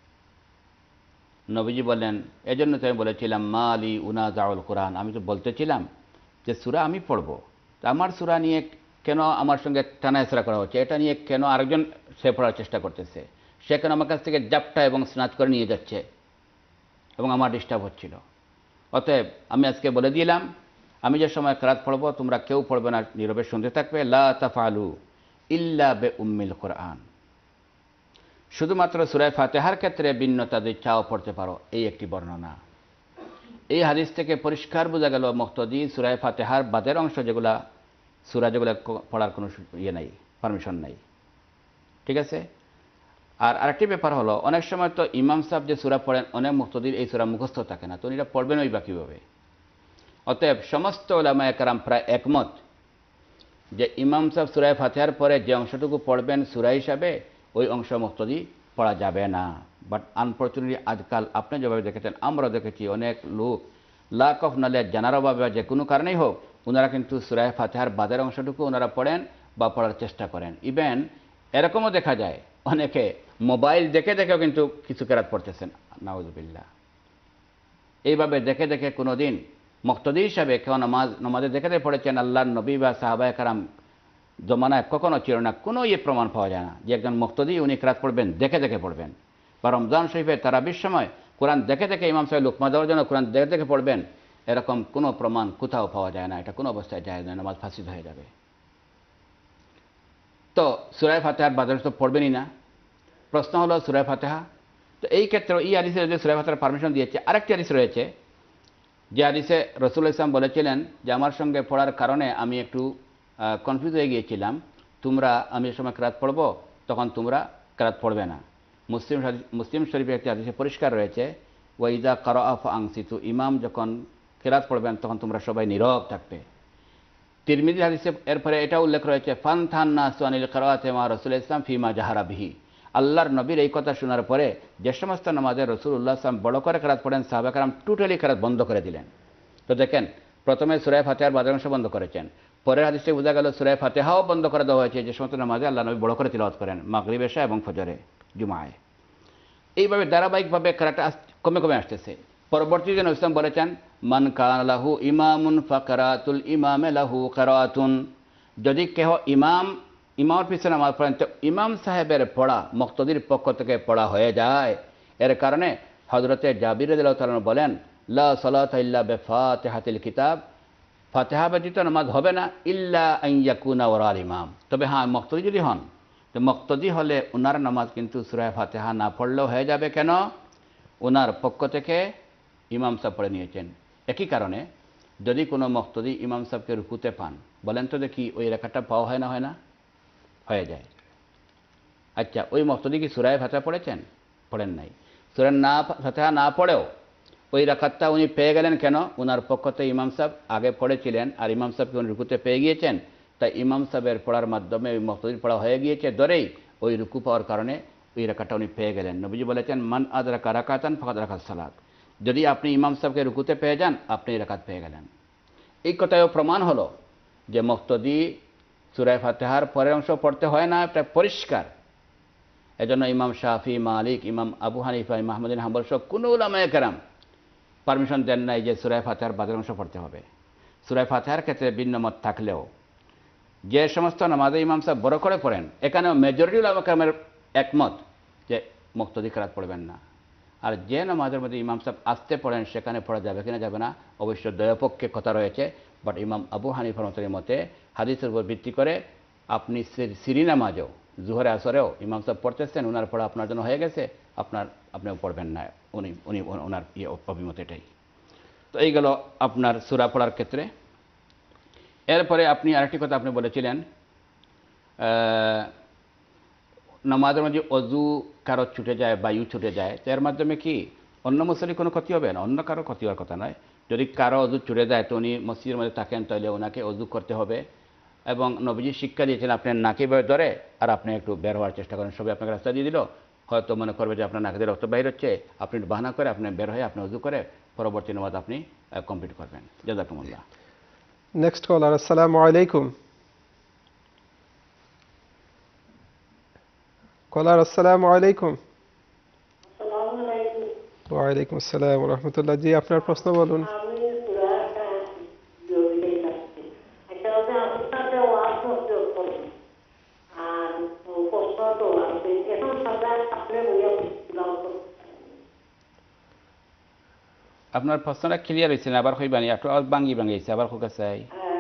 নবীজি বললেন এজন্য তো আমি বলেছিলাম মা আলি উনাজাউল কোরআন আমি তো বলতেছিলাম যে সূরা আমি পড়ব তা আমার সূরা নিয়ে কেন আমার সঙ্গে টানাহেচড়া করা হচ্ছে এটা নিয়ে কেন আরেকজন সে পড়ার চেষ্টা করতেছে সে কেন আমার কাছ থেকে জাপটা এবং স্নাচ করে নিয়ে যাচ্ছে এবং আমার ডিস্টার্ব হচ্ছিল অতএব আমি আজকে বলে দিলাম আমি যে সময় কেরাত পড়ব তোমরা কেউ পড়বে না নীরবে শুনতে থাকবে লা তাফআলু ইল্লা বে উম্মিল কোরআন শুধুমাত্র সূরা ফাতিহার ক্ষেত্রে ভিন্নতা দিয়ে চাও পড়তে পারো এই একটি বর্ণনা এই হাদিস থেকে পরিষ্কার বোঝা গেল মুক্তদি সূরা ফাতিহার বাদের অংশ যেগুলা সূরা যেগুলো পড়ার কোনো ইয়ে নাই পারমিশন নাই ঠিক আছে আর আরেকটি ব্যাপার হলো অনেক সময় তো ইমাম সাহেব যে সূরা পড়েন অনেক মুক্তদির এই সূরা মুখস্থ থাকে না তো এটা পড়বেন ওই বা কীভাবে অতএব সমস্ত উলামায়ে কেরাম প্রায় একমত যে ইমাম সাহেব সূরা ফাতিহার পরে যে অংশটুকু পড়বেন সূরা হিসাবে ওই অংশ মুক্তদি পড়া যাবে না বাট আনফর্চুনেটলি আজকাল আপনি যেভাবে দেখেছেন আমরা দেখেছি অনেক লোক লাক অফ নলেজ জানার অভাবে যে কোনো কারণেই হোক ওনারা কিন্তু সূরা ফাতিহার বাদের অংশটুকু ওনারা পড়েন বা পড়ার চেষ্টা করেন ইভেন এরকমও দেখা যায় অনেকে মোবাইল দেখে দেখেও কিন্তু কিছু কেরাত পড়তেছেন নাউযুবিল্লাহ এইভাবে দেখে দেখে কোনো দিন মুক্তদি হিসাবে কেউ নামাজ নামাজে দেখে দেখে পড়েছেন আল্লাহর নবী বা সাহাবায়ে কেরাম জমানায় কখনো ছিল না কোনো ইয়ে প্রমাণ পাওয়া যায় না যে একজন মুক্তদি উনি কেরাত পড়বেন দেখে দেখে পড়বেন বা রমজান শরীফে তারাবির সময় কোরআন দেখে দেখে ইমাম সাহেব লুকমা দেওয়ার জন্য কোরআন দেখে দেখে পড়বেন এরকম কোনো প্রমাণ কোথাও পাওয়া যায় না এটা কোনো অবস্থায় যায় না নামাজ ফাসিদ হয়ে যাবে তো সূরা ফাতিহার বাদের তো পড়বেনই না প্রশ্ন হলো সূরা ফাতিহা তো এই ক্ষেত্রে এই হাদিসে যদি সূরা ফাতিহার পারমিশন দিয়েছে আরেকটি হাদিস রয়েছে যে হাদিসে রাসূলুল্লাহ সাল্লাল্লাহু আলাইহি ওয়াসাল্লাম বলেছিলেন যে আমার সঙ্গে পড়ার কারণে আমি একটু কনফিউজ হয়ে গিয়েছিলাম তোমরা আমি এই সময় কেরাত পড়ব তখন তোমরা কেরাত পড়বে না মুসলিম মুসলিম শরীফের একটি হাদিসে পরিষ্কার রয়েছে ওয়াইদা কারাআ ফাআনসিতু ইমাম যখন কেরাত পড়বেন তখন তোমরা সবাই নীরব থাকবে তিরমিজি হাদিসে এরপরে এটা উল্লেখ রয়েছে ফানথান নাসু আনিল কিরাআতি মা রাসূলুল্লাহ সাল্লাল্লাহু আলাইহি ওয়াসাল্লাম ফিমা জাহারা বিহি আল্লাহর নবীর এই কথা শোনার পরে যে সমস্ত নামাজে রাসূলুল্লাহ সাল্লাল্লাহু আলাইহি ওয়াসাল্লাম বড় করে কেরাত পড়েন সাহাবা কেরাম টোটালি কেরাত বন্ধ করে দিলেন। তো দেখেন প্রথমে সূরা ফাতিহার বাদের অংশ বন্ধ করেছেন, পরের হাদিসে বোঝা গেল সূরা ফাতিহাও বন্ধ করে দেওয়া হয়েছে যে সমস্ত নামাজে আল্লাহ নবী বড় করে তিলাওয়াত করেন, মাগরিব এশা এবং ফজরে জুমায়। এইভাবে ধারাবাহিকভাবে কেরাত কমে কমে আসতেছে। পরবর্তীতে নবী ইসলাম বলেছেন মান কানা লাহু ইমামুন ফাকারাতুল ইমামে লাহু কিরাআতুন, যদি কেহ ইমাম ইমামের পিছনে নামাজ পড়েন তো ইমাম সাহেবের পড়া মুক্তাদির পক্ষ থেকে পড়া হয়ে যায়। এর কারণে হযরতে জাবির রাদিয়াল্লাহু তাআলা বলেন লা সালাতা ইল্লা বিফাতিহাতিল কিতাব, ফাতিহা ব্যতীত নামাজ হবে না ইল্লা আন ইয়াকুনা ওয়ারাল ইমাম, তবে হ্যাঁ মুক্তাদি যদি হন তো মুক্তাদি হলে ওনার নামাজ কিন্তু সূরা ফাতিহা না পড়লেও হয়ে যাবে। কেন? ওনার পক্ষ থেকে ইমাম সাহেব পড়ে নিয়েছেন। একই কারণে যদি কোনো মুক্তাদি ইমাম সাহেবকে রুকুতে পান, বলেন তো দেখি ওই রেখাটা পাওয়া হয় না হয় না? হয়ে যায়। আচ্ছা, ওই মুক্তাদি কি সূরা ফাতিহা পড়েছেন? পড়েন নাই। সূরা না ফাতিহা না পড়েও ওই রাকাতটা উনি পেয়ে গেলেন কেন? ওনার পক্ষ থেকে ইমাম সাহেব আগে পড়েছিলেন আর ইমাম সাহেবকে উনি রুকুতে পেয়ে গিয়েছেন, তাই ইমাম সাহেবের পড়ার মাধ্যমে ওই মুক্তাদির পড়া হয়ে গিয়েছে, ধরেই ওই রুকু পাওয়ার কারণে ওই রাকাতটা উনি পেয়ে গেলেন। নবীজি বলেছেন মান আদরাকা রাকাতান ফাকাদ রাকাত সালাত, যদি আপনি ইমাম সাহেবকে রুকুতে পেয়ে যান আপনি রাকাত পেয়ে গেলেন। এই কথায়ও প্রমাণ হলো যে মুক্তাদি সূরা ফাতিহার পরের অংশ পড়তে হয় না, এটা পরিষ্কার। এজন্য ইমাম শাফি, মালিক, ইমাম আবু হানিফা, ইমাম আহমদ বিন হাম্বল সহ কোনো উলামায়ে কেরাম পারমিশন দেন নাই যে সূরা ফাতিহার বাদের অংশ পড়তে হবে। সূরা ফাতিহার ক্ষেত্রে ভিন্ন মত থাকলেও যে সমস্ত নামাজে ইমাম সাহেব বড় করে পড়েন, এখানেও মেজরিটি উলামা কেরামের একমত যে মুক্তাদি কেরাত পড়বেন না। আর যে নামাজের মধ্যে ইমাম সাহেব আসতে পড়েন সেখানে পড়া যাবে কিনা যাবে না অবশ্য দ্বয়পক্ষে কথা রয়েছে। বাট ইমাম আবু হানিফার মতে হাদিসের উপর ভিত্তি করে আপনি সিরি নামাজেও জুহরে আসরেও ইমাম সাহেব পড়তেছেন, ওনার পড়া আপনার জন্য হয়ে গেছে, আপনার আপনিও পড়বেন না, উনি উনি ওনার ইয়ে অভিমত এটাই। তো এই গেল আপনার সূরা পড়ার ক্ষেত্রে। এরপরে আপনি আরেকটি কথা আপনি বলেছিলেন নামাজের মধ্যে অজু কারো ছুটে যায়, বায়ু ছুটে যায়, তো এর মাধ্যমে কি অন্য মুসল্লির কোনো ক্ষতি হবে না? অন্য কারো ক্ষতি হওয়ার কথা নয়। যদি কারো অজু ছুটে যায় তো উনি মসজিদের মধ্যে থাকেন, তাহলে ওনাকে অজু করতে হবে। এবং নবীজি শিক্ষা দিয়েছেন আপনি নাকে বের ধরে আর আপনি একটু বের হওয়ার চেষ্টা করেন, সবাই আপনাকে রাস্তা দিয়ে দিল, হয়তো মনে করবে যে আপনার নাকে দিয়ে রক্ত বাইর হচ্ছে, আপনি বাহানা করে আপনি বের হয়ে আপনি অজু করে পরবর্তী নামাজ আপনি কমপ্লিট করবেন। জাযাকুমুল্লাহ। নেক্সট কলার, আসসালামু আলাইকুম। কলার, আসসালামু আলাইকুম। ওয়ালাইকুম আসসালাম ওয়া রাহমাতুল্লাহ। জি, আপনার প্রশ্ন বলুন। আপনার প্রশ্নটা ক্লিয়ার হয়েছে না, আবার কইবানি, একটু বাঙ্গি বাঙ্গি হয়েছে, আবার কোকা চাই।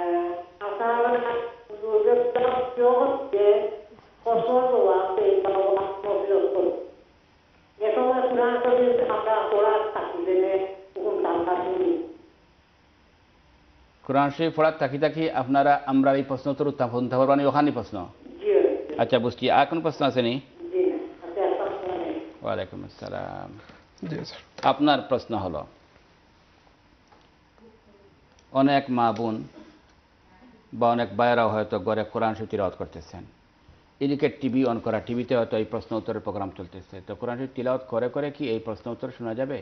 কোরআন শরীফ পড়ার থাকি থাকি আপনারা আমরা এই প্রশ্ন উত্তর উত্থাপন পারবানি, ওখানে প্রশ্ন। আচ্ছা বুঝছি, আর কোন প্রশ্ন আছে নি? ওয়ালাইকুম আসসালাম। আপনার প্রশ্ন হলো অনেক মা বোন বা অনেক ভাইয়েরাও হয়তো ঘরে কোরআন শরীফ তিলাওয়াত করতেছেন, এদিকে টিভি অন করা, টিভিতে হয়তো এই প্রশ্ন উত্তরের প্রোগ্রাম চলতেছে, তো কোরআন শরীফ তিলাওয়াত করে করে কি এই প্রশ্ন উত্তর শোনা যাবে?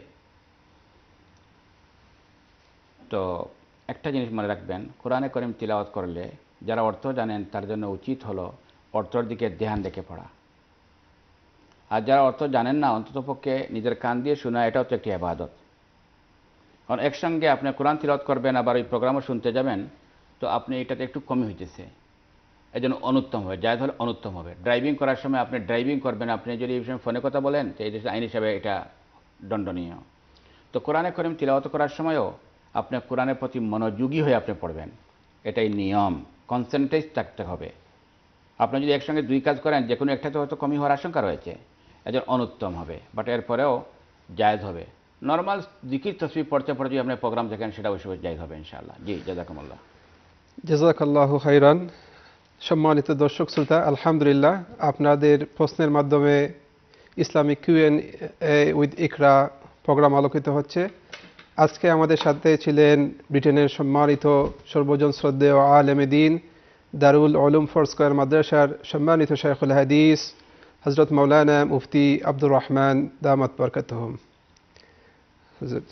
তো একটা জিনিস মনে রাখবেন, কোরআনে করিম তিলাওয়াত করলে যারা অর্থ জানেন তার জন্য উচিত হলো অর্থের দিকে ধ্যান রেখে পড়া। আর যারা অর্থ জানেন না অন্ততপক্ষে নিজের কান দিয়ে শোনা, এটাও তো একটি ইবাদত। কারণ একসঙ্গে আপনি কোরআন তিলাওয়াত করবেন আবার ওই প্রোগ্রামও শুনতে যাবেন, তো আপনি এটাতে একটু কমই হইতেছে, এই জন্য অনুত্তম হবে, জায়েজ হলে অনুত্তম হবে। ড্রাইভিং করার সময় আপনি ড্রাইভিং করবেন, আপনি যদি এই সময় ফোনে কথা বলেন তো এই দেশের আইন হিসাবে এটা দণ্ডনীয়। তো কোরআনে করিম তিলাওয়াত করার সময়ও আপনি কোরআনের প্রতি মনোযোগী হয়ে আপনি পড়বেন, এটাই নিয়ম, কনসেন্ট্রেট থাকতে হবে। আপনি যদি একসঙ্গে দুই কাজ করেন যে কোনো একটাতে হয়তো কমই হওয়ার আশঙ্কা রয়েছে, এজন্য অনুত্তম হবে, বাট এরপরেও জায়েজ হবে। নর্মাল জিকির তসবিহ পড়তে পড়তে যদি আপনি প্রোগ্রাম দেখেন সেটা অবশ্যই জায়েজ হবে ইনশাআল্লাহ। জি, জাযাকুমুল্লাহ। জাযাকাল্লাহু খাইরান। সম্মানিত দর্শক শ্রোতা, আলহামদুলিল্লাহ আপনাদের প্রশ্নের মাধ্যমে Islamic Q and A with Iqra programme আলোকিত হচ্ছে। আজকে আমাদের সাথে ছিলেন ব্রিটেনের সম্মানিত সর্বজন শ্রদ্ধেয় আলেমে দ্বীন, দারুল উলুম ফোরস্কয়ার মাদ্রাসার সম্মানিত শাইখুল হাদিস হযরত মাওলানা মুফতি আব্দুর রহমান দামাত বরকাতুহুম। হুজুর।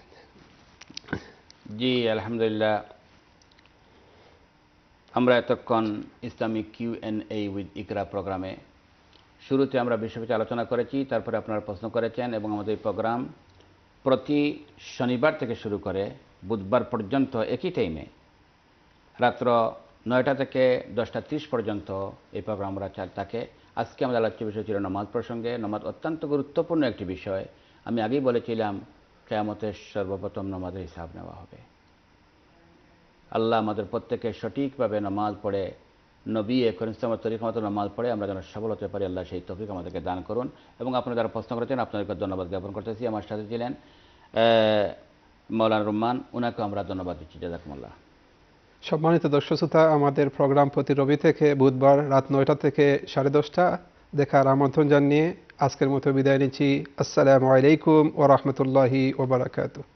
জি আলহামদুলিল্লাহ, আমরা এতক্ষণ Islamic Q and A with Iqra প্রোগ্রামে শুরুতে আমরা বিষয়ে আলোচনা করেছি, তারপরে আপনারা প্রশ্ন করেছেন এবং আমাদের প্রোগ্রাম প্রতি শনিবার থেকে শুরু করে বুধবার পর্যন্ত একই টাইমে রাত্র নয়টা থেকে দশটা ত্রিশ পর্যন্ত এই প্রোগ্রাম আমরা থাকে। আজকে আমাদের আলোচ্য বিষয় ছিল নামাজ প্রসঙ্গে। নামাজ অত্যন্ত গুরুত্বপূর্ণ একটি বিষয়। আমি আগেই বলেছিলাম কিয়ামতের সর্বপ্রথম নামাজের হিসাব নেওয়া হবে। আল্লাহ আমাদের প্রত্যেকে সঠিকভাবে নামাজ পড়ে নবী করিম সাল্লাল্লাহু আলাইহি ওয়াসাল্লামের তরিকা মতো নামাজ পড়ে আমরা যেন সফল হতে পারি। আল্লাহ সেই তৌফিক আমাদেরকে দান করুন। এবং আপনারা যারা প্রশ্ন করেছেন আপনাদেরকে ধন্যবাদ জ্ঞাপন করতেছি। আমার সাথে ছিলেন মাওলানা রুম্মান, ওনাকে আমরা ধন্যবাদ দিচ্ছি। জাযাকুমুল্লাহ। সম্মানিত দর্শক শ্রোতা, আমাদের প্রোগ্রাম প্রতি রবি থেকে বুধবার রাত নয়টা থেকে সাড়ে দশটা দেখার আমন্ত্রণ জানিয়ে আজকের মতো বিদায় নিচ্ছি। আসসালামু আলাইকুম ওয়া রাহমাতুল্লাহি ওয়া বারাকাতুহু।